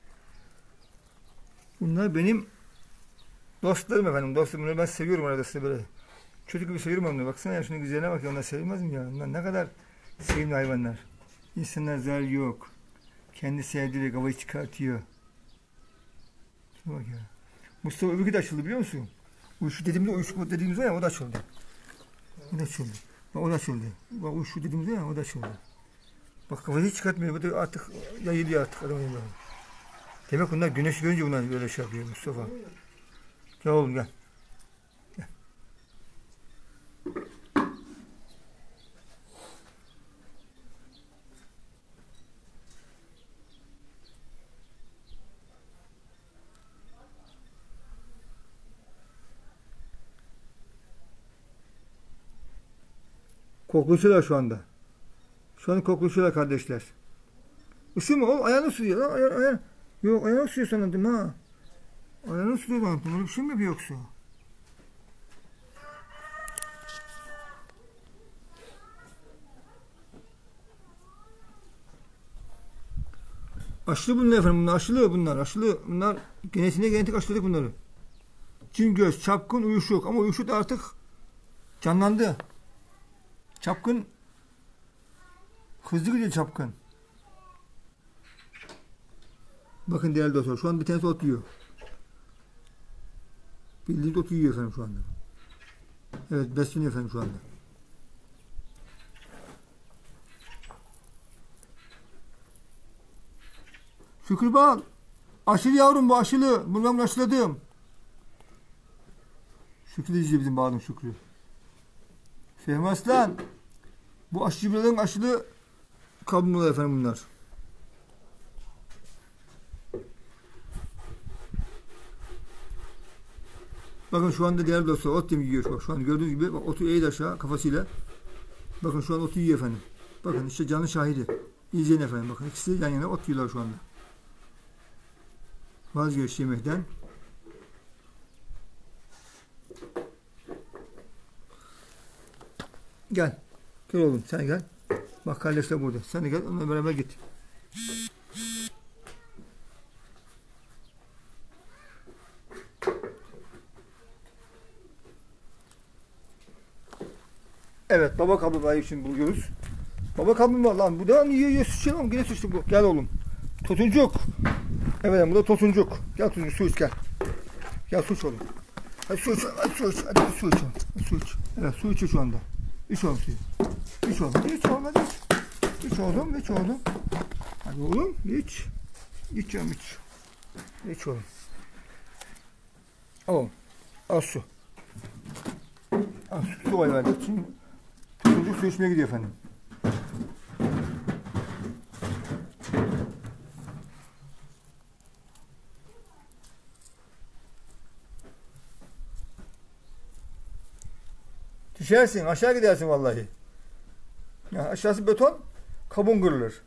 Bunlar benim dostlarım efendim. Dostum, bunları ben seviyorum arada size böyle. Çocuk gibi seviyorum onları. Baksana ya, şunun güzelliğine bak ya. Onlar sevilmez mi ya? Onlar ne kadar sevimli hayvanlar. İnsanlar zarar yok. Kendi sevdiğiyle havayı çıkartıyor. Şuna bak ya. Mustafa öbürkü de açıldı biliyor musun? Uyuşu dediğimde, uyuşu dediğimiz var ya, o da açıldı. O da açıldı. Bak o da açıldı. Bak uyuşu dediğimiz var ya, o da açıldı. Bak kafayı hiç çıkartmıyor. Bu da artık yayılıyor artık adamın yanında. Demek bunlar güneş görünce bunlar böyle şey yapıyor Mustafa. Gel oğlum gel. Gel. Koklaşıyorlar şu anda. Şu an koklaşıyorlar kardeşler. Isırma oğlum, ayağını ısırıyor lan, ayağını, ayağını. Yok, ayağını ısırıyor sanırım ha. Ayağını ısırıyor lan, böyle bir şey mi yapıyor yoksa? Aşılı bunlar efendim, bunlar aşılı bunlar, aşılı bunlar, genetiğine genetik aşıladık bunları. Cingöz, çapkın, uyuşuk, ama uyuşuk da artık canlandı. Çapkın hızlı gidiyor çapkın. Bakın değerli dostlar, şu an bir tanesi ot yiyor. Bildiğiniz ot yiyor efendim şu anda. Evet, besleniyor efendim şu anda. Şükrü Bal, aşılı yavrum bu, aşılı. Bunu ben aşıladım. Şükrü de bizim bağlı Şükrü. Fehmi Aslan, bu aşıcıların aşılı kabloları efendim bunlar. Bakın şu anda değerli dostlar ot yemi yiyor. Bak şu an gördüğünüz gibi bak, otu eğdi aşağı kafasıyla. Bakın şu an otu yiyor efendim. Bakın işte canlı şahidi. İzleyin efendim, bakın ikisi yan yana ot yiyorlar şu anda. Vazgeç yemekten. Gel. Gel oğlum sen gel. Bak kardeşler burada. Sen de gel, onunla beraber git. Evet, baba kaplumbağayı şimdi buluyoruz. Baba kaplumbağa lan, bu da yiyor yiyor sıçıyor ama yine sıçtı bu. Gel oğlum. Tosuncuk. Evet, bu da tosuncuk. Gel tosuncuk, su iç gel. Gel su iç oğlum. Hadi su iç, hadi su iç, hadi su iç. Hadi su iç. Evet, su içiyor şu anda. İç oğlum suyu. İç oğlum, iç oğlum, hadi iç. İç oğlum, iç oğlum. Hadi oğlum, iç. İç canım, iç. İç oğlum. Al oğlum. Al su. Al su, su verdik. Şimdi tosuncuk su içmeye gidiyor efendim. Düşersin, aşağı gidersin vallahi. Ya aşağısı beton, kabuğun kırılır.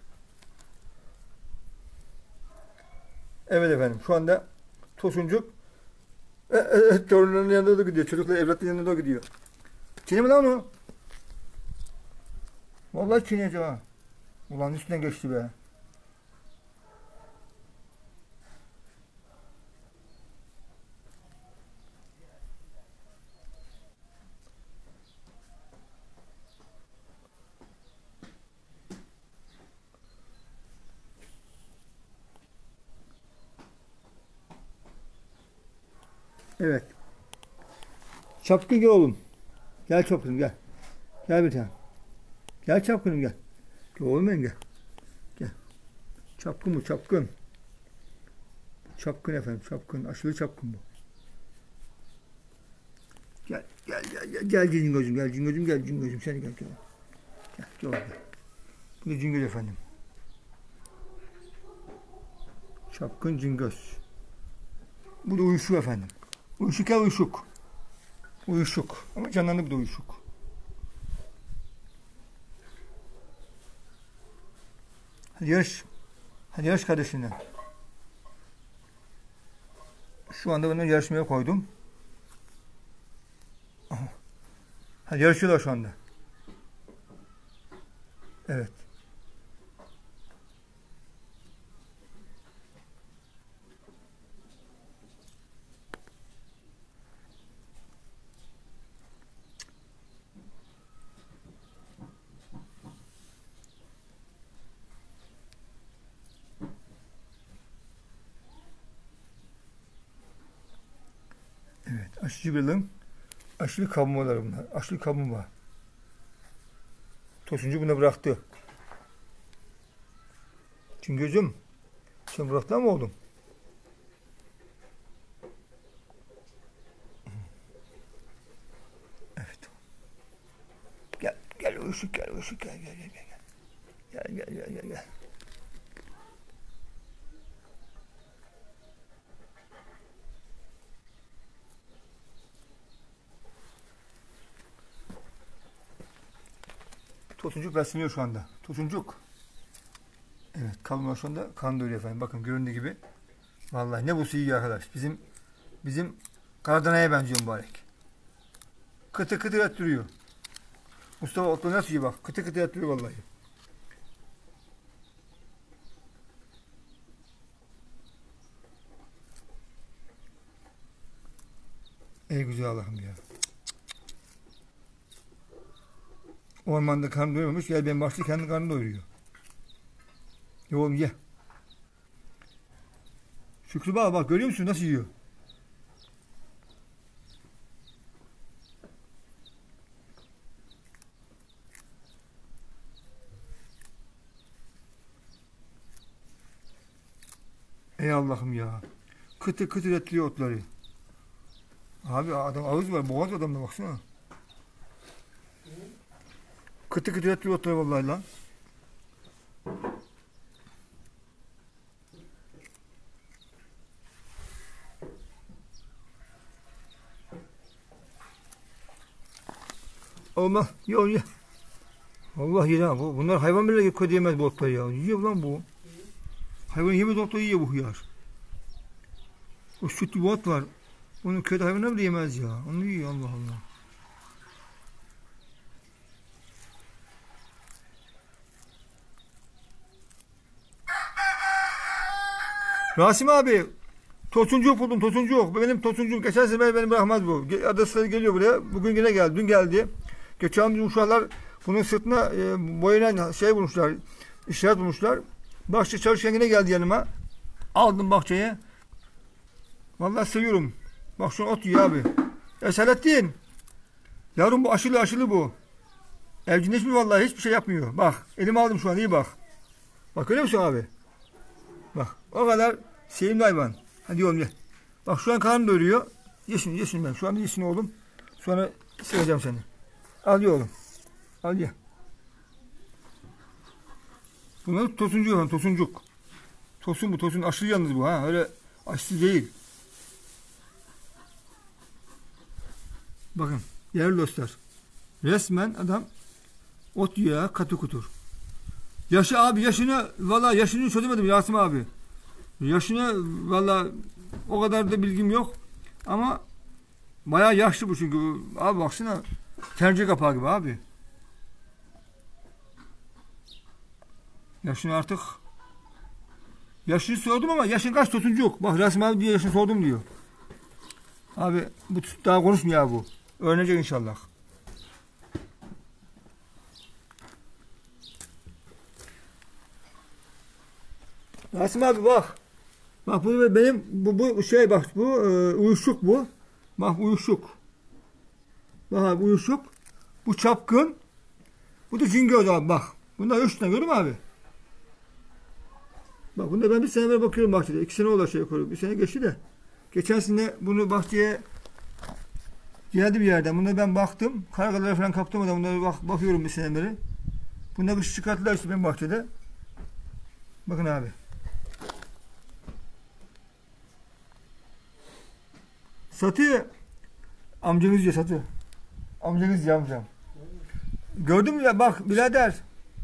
Evet efendim, şu anda Tosuncuk e, e, torunların yanında da gidiyor, çocuklar evlatların yanında da gidiyor. Çiğneme lan onu. Vallahi çiğneyeceğim ha. Ulan üstünden geçti be. Evet. Çapkın gel oğlum. Gel çapkınım gel. Gel bir tane. Gel çapkınım gel. Gel oğlum benim gel. Gel. Çapkın bu çapkın. Çapkın efendim çapkın. Aşırı çapkın bu. Gel gel gel gel. Gel cingözüm gel cingözüm gel cingözüm. Sen gel gel. Gel gel gel. Bu da cingöz efendim. Çapkın cingöz. Bu da uyuşuk efendim. Uyuşuk ya uyuşuk. Uyuşuk. Ama canlandı, bu da uyuşuk. Hadi yarış. Hadi yarış kardeşimle. Şu anda bunu yarışmaya koydum. Aha. Hadi yarışıyorlar şu anda. Evet. Aşıcı birliğin aşılı kabumaları bunlar. Aşılı kabuma. Tosuncu bunu bıraktı. Cingöz'üm sen bıraktı mı oğlum? Evet. Gel, gel uyuşuk gel, uyuşuk gel, gel, gel, gel. Gel, gel, gel, gel, gel. Tosuncuk besleniyor şu anda. Tosuncuk. Evet, kalınlar şu anda kan dövüyor efendim. Bakın göründüğü gibi. Vallahi ne bu iyi arkadaş. Bizim bizim Karadana'ya benziyor mübarek. Kıtı kıtı ettiriyor. Mustafa otlu nasıl iyi bak. Kıtı kıtı ettiriyor vallahi. Ey güzel Allah'ım ya. Ormanda karnı doyurmamış. Gel ben başlı kendi karnını doyuruyor. Ye oğlum ye. Şükrü bak bak görüyor musun nasıl yiyor? Ey Allah'ım ya. Kıtır kıtır etliyor otları. Abi adam ağız var. Boğaz adamda baksana. Kıtır kıtır etliyor otları vallahi lan. Allah ye onu ye. Allah ye lan bu. Bunlar hayvan bile kötü yemez bu otları ya. Yiyor lan bu. Hayvan yemez otları yiyor bu hıyar. O sütlü bir ot var. Onu kötü hayvanlar bile yemez ya. Onu yiyor Allah Allah. Rasim abi. Tosuncuk buldum tosuncuk. Benim tosuncuk. Geçen sefer beni bırakmaz bu. Adası geliyor buraya. Bugün yine geldi. Dün geldi. Geçen gün uşaklar bunun sırtına e, boyanan şey bulmuşlar. İşaret bulmuşlar. Bahçe çalışırken yine geldi yanıma. Aldım bahçeye. Vallahi seviyorum. Bak şu ot yiyor abi. Esalettin. Yavrum bu aşılı aşılı bu. Evcilleşmiyor vallahi hiçbir şey yapmıyor. Bak elime aldım şu an iyi bak. Bak görüyor musun abi? Bak o kadar sevimli hayvan. Hadi oğlum ye. Bak şu an karnım doyuruyor. Yesin yesin ben. Şu anda yesin oğlum. Sonra seveceğim seni. Al ye oğlum. Al ye. Bunlar tosuncuk olan tosuncuk. Tosun bu tosun aşırı yalnız bu ha. Öyle aşırı değil. Bakın değerli dostlar. Resmen adam ot yiyor ya katı kutur. Yaşı abi yaşını valla yaşını çözemedim Yasim abi. Yaşını valla o kadar da bilgim yok. Ama bayağı yaşlı bu çünkü. Abi baksana tercih kapağı gibi abi. Yaşını artık yaşını sordum ama yaşın kaç tosuncuk? Bak Rasim abi diye yaşını sordum diyor. Abi bu daha konuşmuyor bu. Öğrenecek inşallah. Rasim abi bak. Bak bu benim bu, bu şey bak bu e, uyuşuk bu. Bak uyuşuk. Bak abi uyuşuk. Bu çapkın. Bu da cingöz abi bak. Bunlar üç tane görüyor musun abi? Bak bunda ben bir sene böyle bakıyorum bahçede. İki sene oldu şey koyuyorum. Bir sene geçti de. Geçen sene bunu bahçeye geldi bir yerden. Bunda ben baktım. Kargalara falan kaptım da bunları bak, bakıyorum bir sene beri. Bunlar kış çıkarttılar işte benim bahçede. Bakın abi. Satı amcanız ya Satı. Amcanız ya amcam. Gördün mü ya bak birader.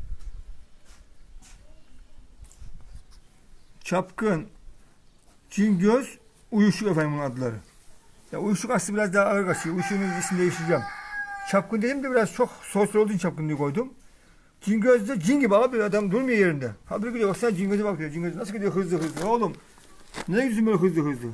Çapkın, cingöz, uyuşuk efendim bunun adları. Ya uyuşuk aslı biraz daha ağır kaçıyor. Uyuşuğun ismini değiştireceğim. Çapkın dedim de biraz çok sosyal olduğu için çapkın diye koydum. Cingöz de cin gibi abi adam durmuyor yerinde. Haberi gidiyor baksana cingöze bakıyor. Cingöz nasıl gidiyor hızlı hızlı oğlum. Ne gidiyorsun böyle hızlı hızlı.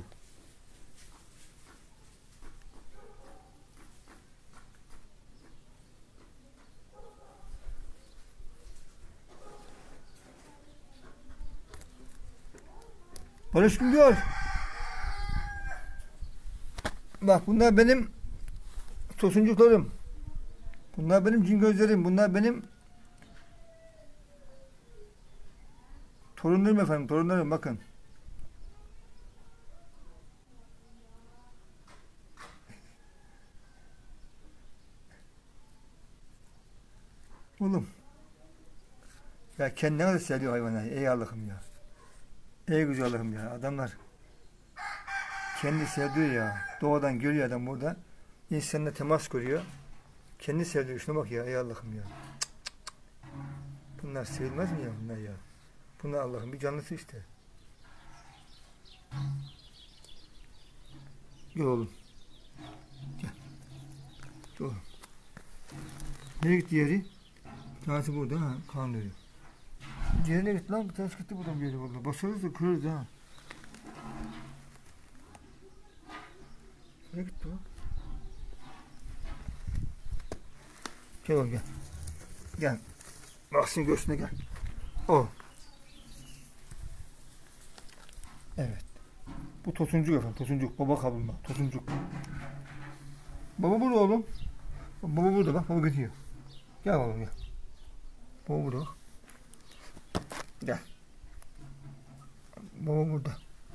Barış Güngör. Bak bunlar benim tosuncuklarım. Bunlar benim cin gözlerim. Bunlar benim torunlarım efendim. Torunlarım bakın. Oğlum. Ya kendine nasıl seviyor hayvanlar. Ey Allah'ım ya. Ey güzel Allah'ım ya. Adamlar kendi sevdiği ya. Doğadan görüyor adam burada. İnsanla temas kuruyor. Kendi sevdiği. Şuna bak ya. Ey Allah'ım ya. Bunlar sevilmez mi ya bunlar ya? Bunlar Allah'ın bir canlısı işte. Gel oğlum. Gel. Gel oğlum. Nereye gitti yeri? Bir tanesi burada ha. Kan veriyor. Diğerine gitti lan. Bir tanesi gitti buradan bir yere valla. Basarız da kırarız ha. Nereye gitti o? Gel oğlum gel. Gel. Baksın göğsüne gel. O. Evet. Bu tosuncuk efendim. Tosuncuk. Baba kaplumbağa. Tosuncuk. Baba burada oğlum. Baba burada bak. Baba gidiyor. Gel oğlum gel. Baba burada bak. Gel. Baba burada.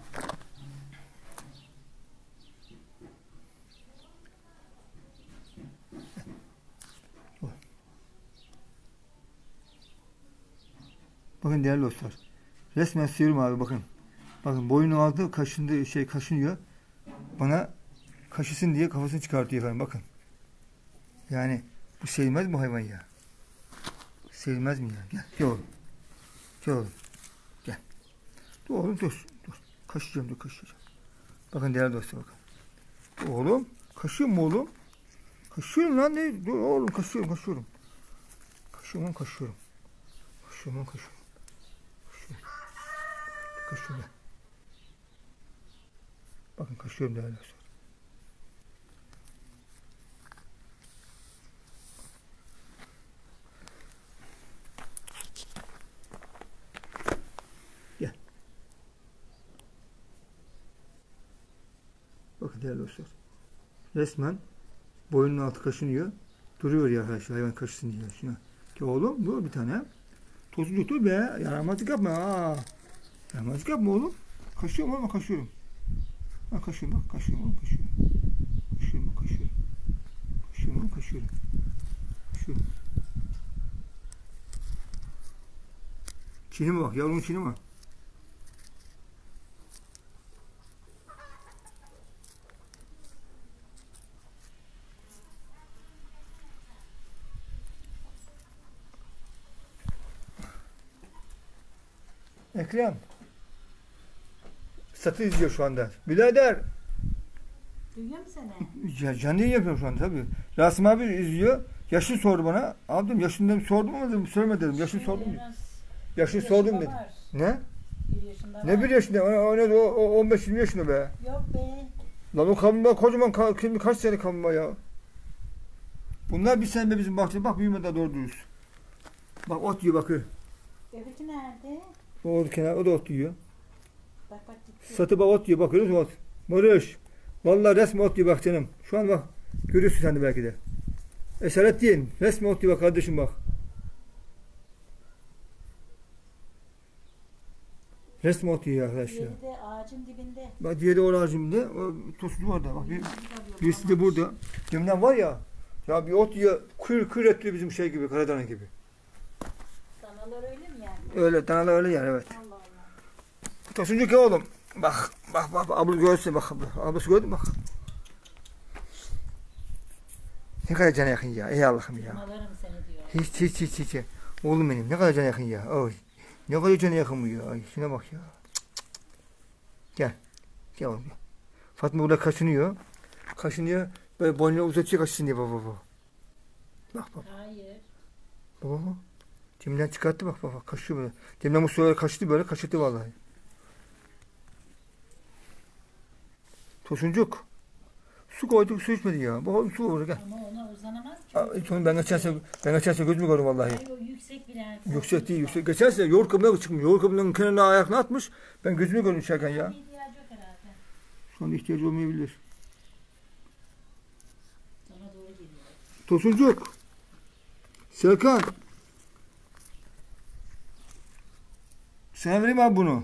Bakın değerli dostlar. Resmen sıyırma abi bakın. Bakın boynun altı kaşındığı şey kaşınıyor. Bana kaşısın diye kafasını çıkartıyor efendim bakın. Yani bu sevilmez mi hayvan ya? Sevilmez mi ya? Gel. Gel oğlum. Gel oğlum. Gel. Dur oğlum dur. Dur. Kaşıyacağım dur kaşıyacağım. Bakın değerli dostlar bakın. Dur oğlum. Kaşıyor mu oğlum? Kaşıyorum lan ne? Dur oğlum kaşıyorum kaşıyorum. Kaşıyorum lan kaşıyorum. Kaşıyorum lan kaşıyorum. Kaşıyorum. Bakın kaşıyorum değerli dostlar. Gel. Bakın değerli dostlar. Resmen boynunun altı kaşınıyor. Duruyor ya arkadaşlar hayvan kaşısın diye. Şuna. Ki oğlum dur bir tane. Tozu dur be. Yaramazlık yapma ha. Yaramazlık yapma oğlum. Kaşıyorum oğlum kaşıyorum. Ha kaşıyorum bak kaşıyorum oğlum kaşıyorum. Kaşıyorum bak kaşıyorum. Kaşıyorum oğlum kaşıyorum. Kaşıyorum. Çin'e bak yavrum Çin'e bak. Ekrem. Satı izliyor şu anda. Birader. Duyuyor musun seni? Ya, canlı yayın yapıyorum şu anda tabii. Rasim abi izliyor. Yaşını sordu bana. Abi dedim yaşını dedim, sordum ama dedim söyleme dedim. Yaşını sordum dedim. Yaşını sordum dedim. Var. Ne? Bir yaşında Ne var. bir yaşında? O, o, ne- o, o on beş yirmi yaşında be. Yok be. Lan o kaplumbağa kocaman ka, kim kaç sene kaplumbağa ya. Bunlar bir sene be bizim bahçede. Bak büyümeden doğru dürüst. Bak ot yiyor bakıyor. Öbürkü nerede? O orada kenar o da ot yiyor. Bak bak gitti. Satı bak ot yiyor bakıyoruz ot. Barış. Vallahi resmi ot yiyor bak canım. Şu an bak. Görüyorsun sen de belki de. Esaret değil. Resmi ot yiyor bak kardeşim bak. Resmi ot yiyor arkadaş ya. Diğeri de ağacın dibinde. Bak diğeri o ağacımda. O tosucu orada. Bak bir, Birisi de birisi de burada. Demden var ya. Ya bir ot yiyor. Kır kır ettiriyor bizim şey gibi. Karadana gibi. Danalar öyle mi yani? Öyle. Danalar öyle yer evet. Allah Allah. Tosuncuk ya oğlum. Bak bak bak. Ablası görsün bak. Ablası gördün mü bak. Ne kadar cana yakın ya. Ey Allah'ım ya. Danalarım seni diyor. Hiç hiç hiç hiç. Oğlum benim ne kadar cana yakın ya. Oy. Ne kadar cana yakın bu ya. Ay, şuna bak ya. Gel. Gel oğlum gel. Fatma burada kaşınıyor. Kaşınıyor. Böyle boynunu uzatıyor kaşısın diye baba baba. Bak bak. Hayır. Baba baba. Cemden çıkarttı bak bak. Kaşıyor böyle. Cemden bu suları kaşıdı böyle. Kaşıttı vallahi. Tosuncuk. Su koyduk su içmedi ya. Bak oğlum su olur gel. Ama ona uzanamaz ki. Aa, hiç onu ben geçerse ben geçerse gözümü görürüm vallahi. Hayır o yüksek bir yer. Yüksek değil yüksek. Geçerse yoğurt kabına çıkmış. Yoğurt kabının kenarına ayakını atmış. Ben gözümü görürüm içerken ya. İhtiyacı yok herhalde. Şu anda ihtiyacı olmayabilir. Tosuncuk. Serkan. Sana vereyim abi bunu.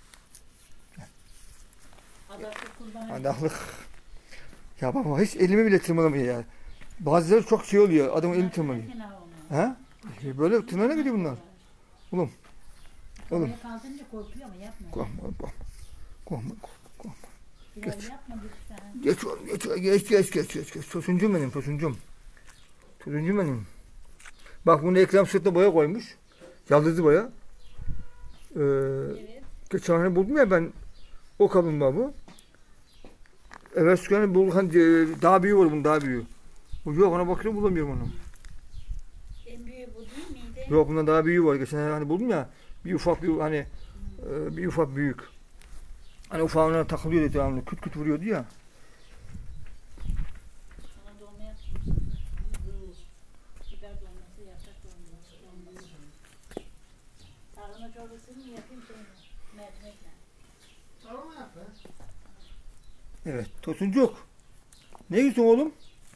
Adaklı kurban. Adaklık. Ya baba hiç elimi bile tırmalamıyor ya. Bazıları çok şey oluyor. Adamın elini tırmalıyor. Ha? Böyle tırnağına gidiyor bunlar. Oğlum. Oğlum. Oraya kaldırınca korkuyor ama yapma. Korkma, korkma. Korkma, korkma. Biraz Geç. yapma lütfen. Geç oğlum, geç, geç, geç, geç, geç, geç. Tosuncum benim, tosuncum. Tosuncum benim. Bak bunu Ekrem sırtına boya koymuş. Yaldızlı boya. Ee, Evet. geçen hani buldum ya ben. O kaplumbağa bu. Evet, yani buldum. Hani, daha büyüğü var bunun, daha büyüğü. Yok, ona bakıyorum bulamıyorum onu. En büyüğü bu değil miydi? Yok, bundan daha büyüğü var. Geçen hani buldum ya. Bir ufak bir hani e, bir ufak büyük. Hani ufağına takılıyordu devamlı. Küt küt vuruyordu ya. Sana dolma yapayım. Biber dolması, yaprak dolması. dolması. Tarhana çorbasını mı yapayım şeyini? Mercimekle. Tamam yap be. Evet. Tosuncuk. Ne gidiyorsun oğlum?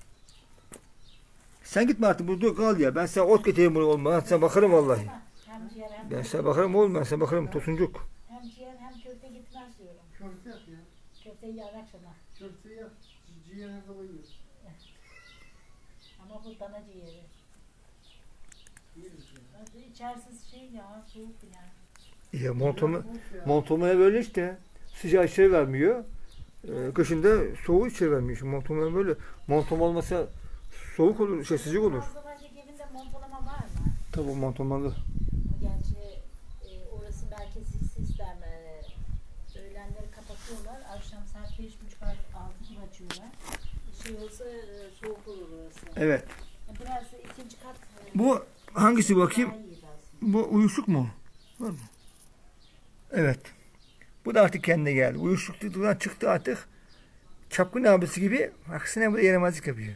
Sen gitme artık burada kal ya. Ben sana ot getireyim bunu oğlum. Ben sana bakarım vallahi. Hem ciğer hem Ben sana bakarım oğlum. Ben sana bakarım Tosuncuk. hem ciğer hem köfte gitmez diyorum. Köfte yap ya. Köfteyi yarın akşama. Köfte yap. Ciğer her zaman yiyoruz. Ama bu dana ciğeri. Yeriz ya. İçerisiz şey ya, soğuk yani. Ya montumu, Soğuk ya. montumaya böyle işte. Sıcağı içeri vermiyor. Ee, kışında soğuğu içeri vermiyor. Şimdi montumaya böyle. Montum olmasa soğuk olur, şey sıcak olur. Fazla bence evinde montolama var mı? Tabii montumalı. Gerçi e, orası merkezi sistem. E, öğlenleri kapatıyorlar. Akşam saat beş buçuk altı gibi açıyorlar. Şey olsa e, soğuk olur orası. Evet. Biraz ikinci kat. e, Bu hangisi bakayım? daha iyiydi aslında. Bu uyuşuk mu? Var mı? Evet. Bu da artık kendine geldi. Uyuşukluktan çıktı artık. Çapkın abisi gibi aksine bu da yaramazlık yapıyor.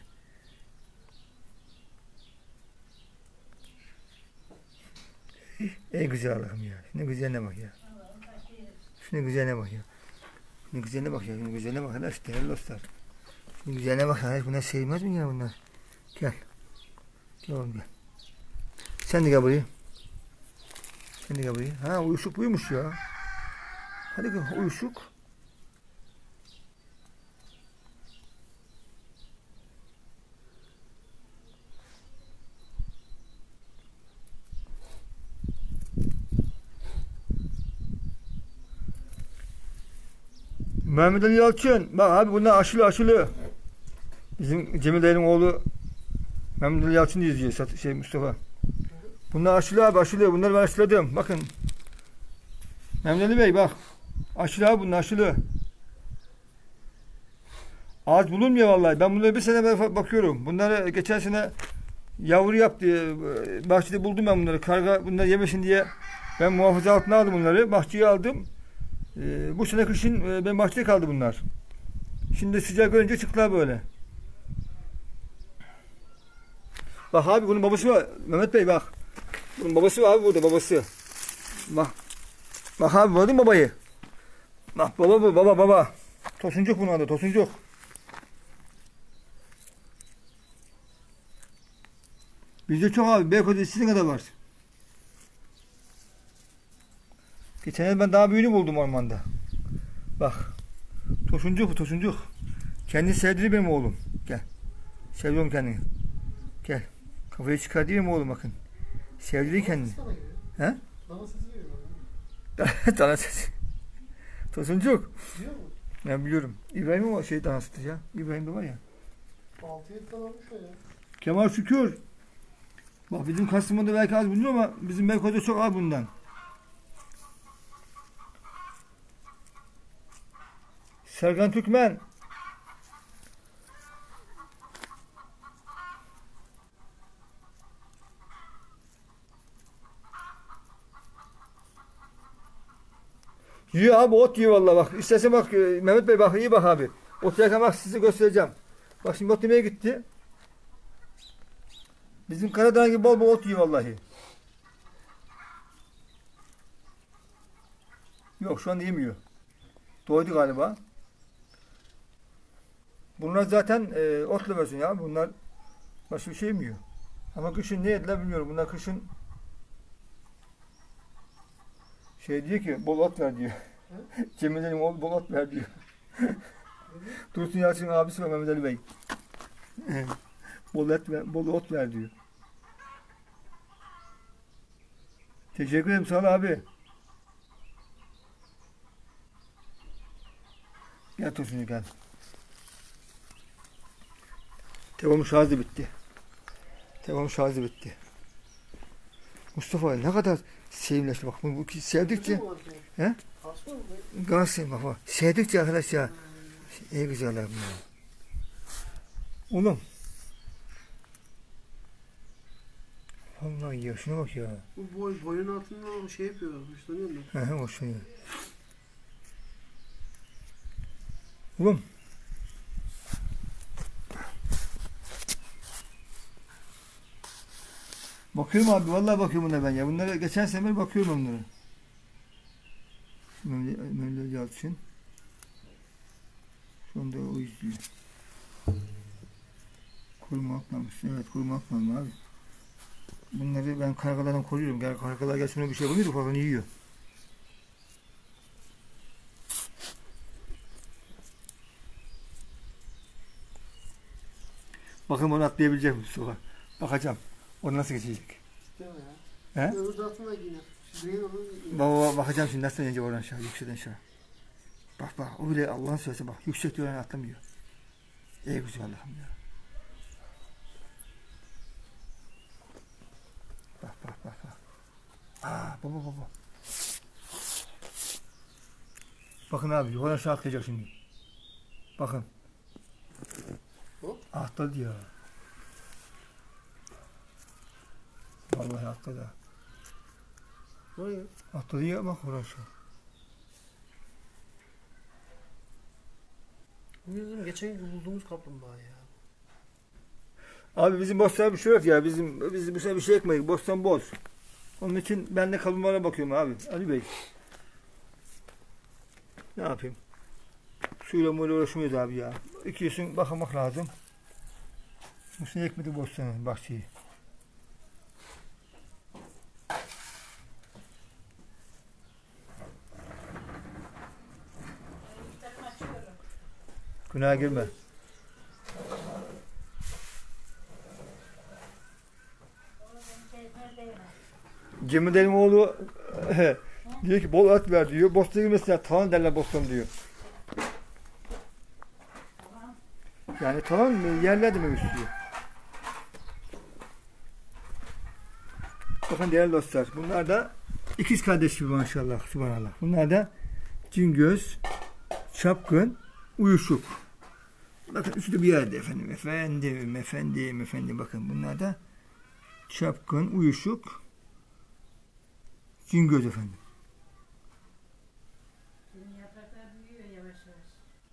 Ey güzel Allah'ım ya. Şunun güzeline bak ya. Şunun güzeline bak ya. Şunun güzeline bak ya. Şunun güzeline bak. Helal işte. Helal dostlar. Şunun güzeline bak. Ya. Bunlar sevmez mi ya bunlar? Gel. Gel oğlum gel. Sen de gel buraya. Sen de gel buraya. Ha uyuşuk buymuş ya. Hadi gel uyuşuk. Mehmet Ali Yalçın. Bak abi bunlar aşılı aşılı. Bizim Cemil dayının oğlu Mehmet Ali Yalçın diye yazıyor Sat- şey Mustafa. Bunlar aşılı abi aşılı. Bunları ben aşıladım. Bakın. Mehmet Ali Bey bak. Aşılı abi bunlar aşılı. Ağaç bulunmuyor vallahi. Ben bunları bir sene beri bakıyorum. Bunları geçen sene yavru yaptı. Bahçede buldum ben bunları. Karga bunları yemesin diye ben muhafaza altına aldım bunları. Bahçeye aldım. Ee, bu sene kışın e, benim bahçede kaldı bunlar. Şimdi sıcak görünce çıktılar böyle. Bak abi bunun babası var. Mehmet Bey bak. Bunun babası var abi burada babası. Bak. Bak abi gördün mü babayı? Bak baba bu baba baba. Tosuncuk bunun adı Tosuncuk. Bizde çok abi. Beykoz'da istediğin kadar var. Geçen yıl ben daha büyüğünü buldum ormanda. Bak. Tosuncuk bu tosuncuk. Kendini sevdiriyor benim oğlum. Gel. Seviyorum kendini. Gel. Kafayı çıkar değil mi oğlum bakın. Sevdiriyor kendini. Sana geliyor. He? Bana sesi geliyor bana. Dana sesi. Tosuncuk. Biliyor musun? Ben biliyorum. İbrahim'in var şey dana sütü ya. İbrahim'de var ya. altı yedi tane olmuş o ya. Kemal Şükür. Bak bizim Kastamonu'da belki az bulunuyor ama bizim Beykoz'da çok az bundan. Serkan Türkmen. Yiyor abi ot yiyor vallahi bak. İstersen bak e, Mehmet Bey bak iyi bak abi. Ot yerken bak size göstereceğim. Bak şimdi ot yemeye gitti. Bizim Karadağ gibi bol bol ot yiyor vallahi. Yok şu anda yemiyor. Doydu galiba. Bunlar zaten e, otla versin ya. Bunlar Başka bir şey mi yiyor? Ama kışın ne yediler bilmiyorum. Bunlar kışın şey diyor ki bol ot ver diyor. Cemile'nin oğlu bol ot ver diyor. Dursun Yalçın'ın abisi var Mehmet Ali Bey. bol, et ver, bol ot ver diyor. Teşekkür ederim sağ ol abi. Gel Tosuncu gel. Telefonun şarjı bitti. Telefonun şarjı bitti. Mustafa ne kadar sevimleşti bak. Bu sevdikçe he? Gazete bak bak. Sevdikçe arkadaş ya. İyi güzeller bunlar. Oğlum. Vallahi ya şuna bak ya. Bu boy, boyun altında o şey yapıyor. Hoşlanıyor mu? He he hoşlanıyor. Oğlum. Bakıyorum abi vallahi bakıyorum buna ben ya. Bunlara geçen sefer bakıyorum onlara. Mehmet Yalçın. Şu anda o izliyor. Koruma atmamış. Evet koruma atmamış abi. Bunları ben kargalardan koruyorum. Gel kargalar gelsin bir şey buluyor falan yiyor. Bakın onu atlayabilecek mi sokağa? Bakacağım. O nasıl geçecek? Değil mi ya? He? Öbür tarafına yine. Değil onun. Baba bakacağım şimdi nasıl inecek oradan aşağı, yüksekten aşağı. Bak bak o bile Allah'ın sözü bak. Yüksek diyor atlamıyor. Ey güzel Allah'ım ya. Bak bak bak bak. Aa baba baba. Bakın abi yukarı aşağı atlayacak şimdi. Bakın. Hop. Atladı ya. Vallahi atladı. Vay ya. Atladı ya bak oraya aşağı. Bu bizim geçen gün bulduğumuz kaplumbağa ya. Abi bizim bostan bir şey yok ya. Bizim bizim bu sene bir şey ekmedik. Bostan boz. Onun için ben de kaplumbağalara bakıyorum abi. Ali Bey. Ne yapayım? Suyla böyle uğraşmıyoruz abi ya. İkiyorsun bakmak lazım. Bu sene ekmedik bostanı, bahçeyi. Günaha girme. Cemile'nin oğlu diyor ki bol at ver diyor. Bostan girmesinler. Talan derler bostan diyor. Yani talan mı? Yerler demek istiyor. Bakın değerli dostlar. Bunlar da ikiz kardeş gibi maşallah. Subhanallah. Bunlar da cingöz, çapkın, uyuşuk. Bakın üçü de bir yerde efendim. Efendim, efendim, efendim. Bakın bunlar da çapkın, uyuşuk, cingöz efendim. Yapraklar büyüyor yavaş yavaş.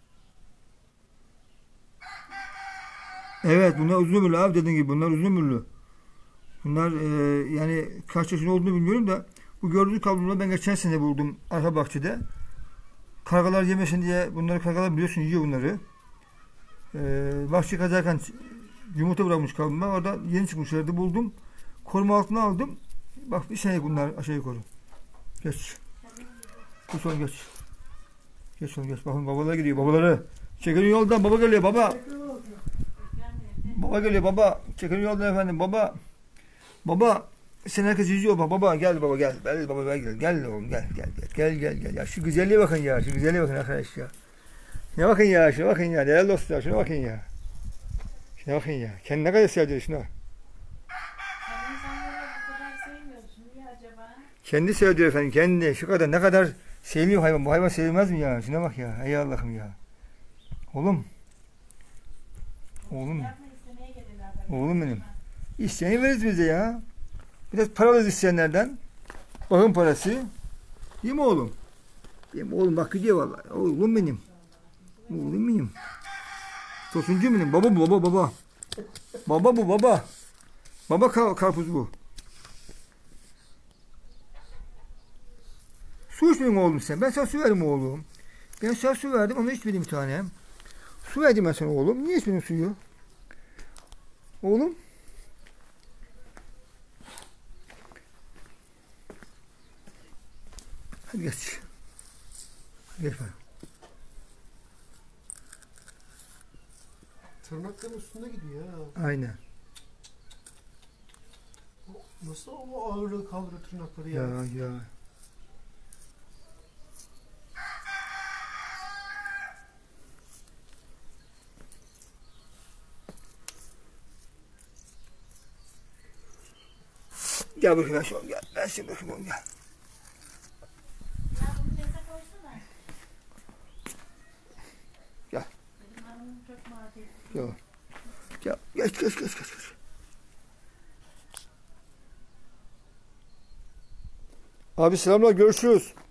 Evet bunlar uzun ömürlü abi dediğin gibi. Bunlar uzun ömürlü. Bunlar e, yani kaç yaşında olduğunu bilmiyorum da bu gördüğünüz kablonları ben geçen sene buldum arka bahçede. Kargalar yemesin diye bunları kargalar biliyorsun yiyor bunları. E, bahçe kazarken yumurta bırakmış kablonlar. Orada yeni çıkmışlardı buldum. Koruma altına aldım. Bak bir sene bunlar aşağı yukarı. Geç. Geç oğlum geç. Geç oğlum geç. Bakın babalar gidiyor babaları. Çekilin yoldan baba geliyor baba. Baba geliyor baba. Çekilin yoldan efendim baba. Baba sen herkes izliyor baba. Baba gel baba gel. Gel baba gel. Gel oğlum gel gel gel. Gel gel gel. Ya şu güzelliğe bakın ya. Şu güzelliğe bakın arkadaş ya. Ne bakın ya. Şuna bakın ya. Değerli dostlar şuna bakın ya. Şuna bakın ya. Kendine kadar sevdirir şuna. Sen insanları bu kadar sevmiyorsun. Niye acaba? Kendi sevdirir efendim. Kendi. Şu kadar ne kadar seviliyor hayvan. Bu hayvan sevilmez mi ya? Şuna bak ya. Ey Allah'ım ya. Oğlum. Oğlum. Yapma istemeye gelirler. bak. Oğlum benim. İsteyeni veririz bize ya. Biraz para alırız isteyenlerden. Bakın parası. Değil mi oğlum? Değil mi oğlum? Bak gidiyor vallahi. Oğlum benim. Oğlum benim. Tosuncu benim. Baba bu baba baba. Baba bu baba. Baba kar karpuz bu. Su içmeyin oğlum sen. Ben sana su verdim oğlum. Ben sana su verdim ama içmedim bir tanem. Su verdim ben sana oğlum. Niye içmedin suyu? Oğlum. Hadi geç. Geç bana. Tırnakların üstünde gidiyor ya. Aynen. Nasıl o ağırlığı kaldırıyor tırnakları ya? Ya ya. Gel bakayım ben şu an gel. Ben şimdi bakayım oğlum gel. Ya bunu dese koysana. Gel. Benim hanımım çok marifetli. Gel. Gel. Geç geç geç geç. geç. Abi selamlar görüşürüz.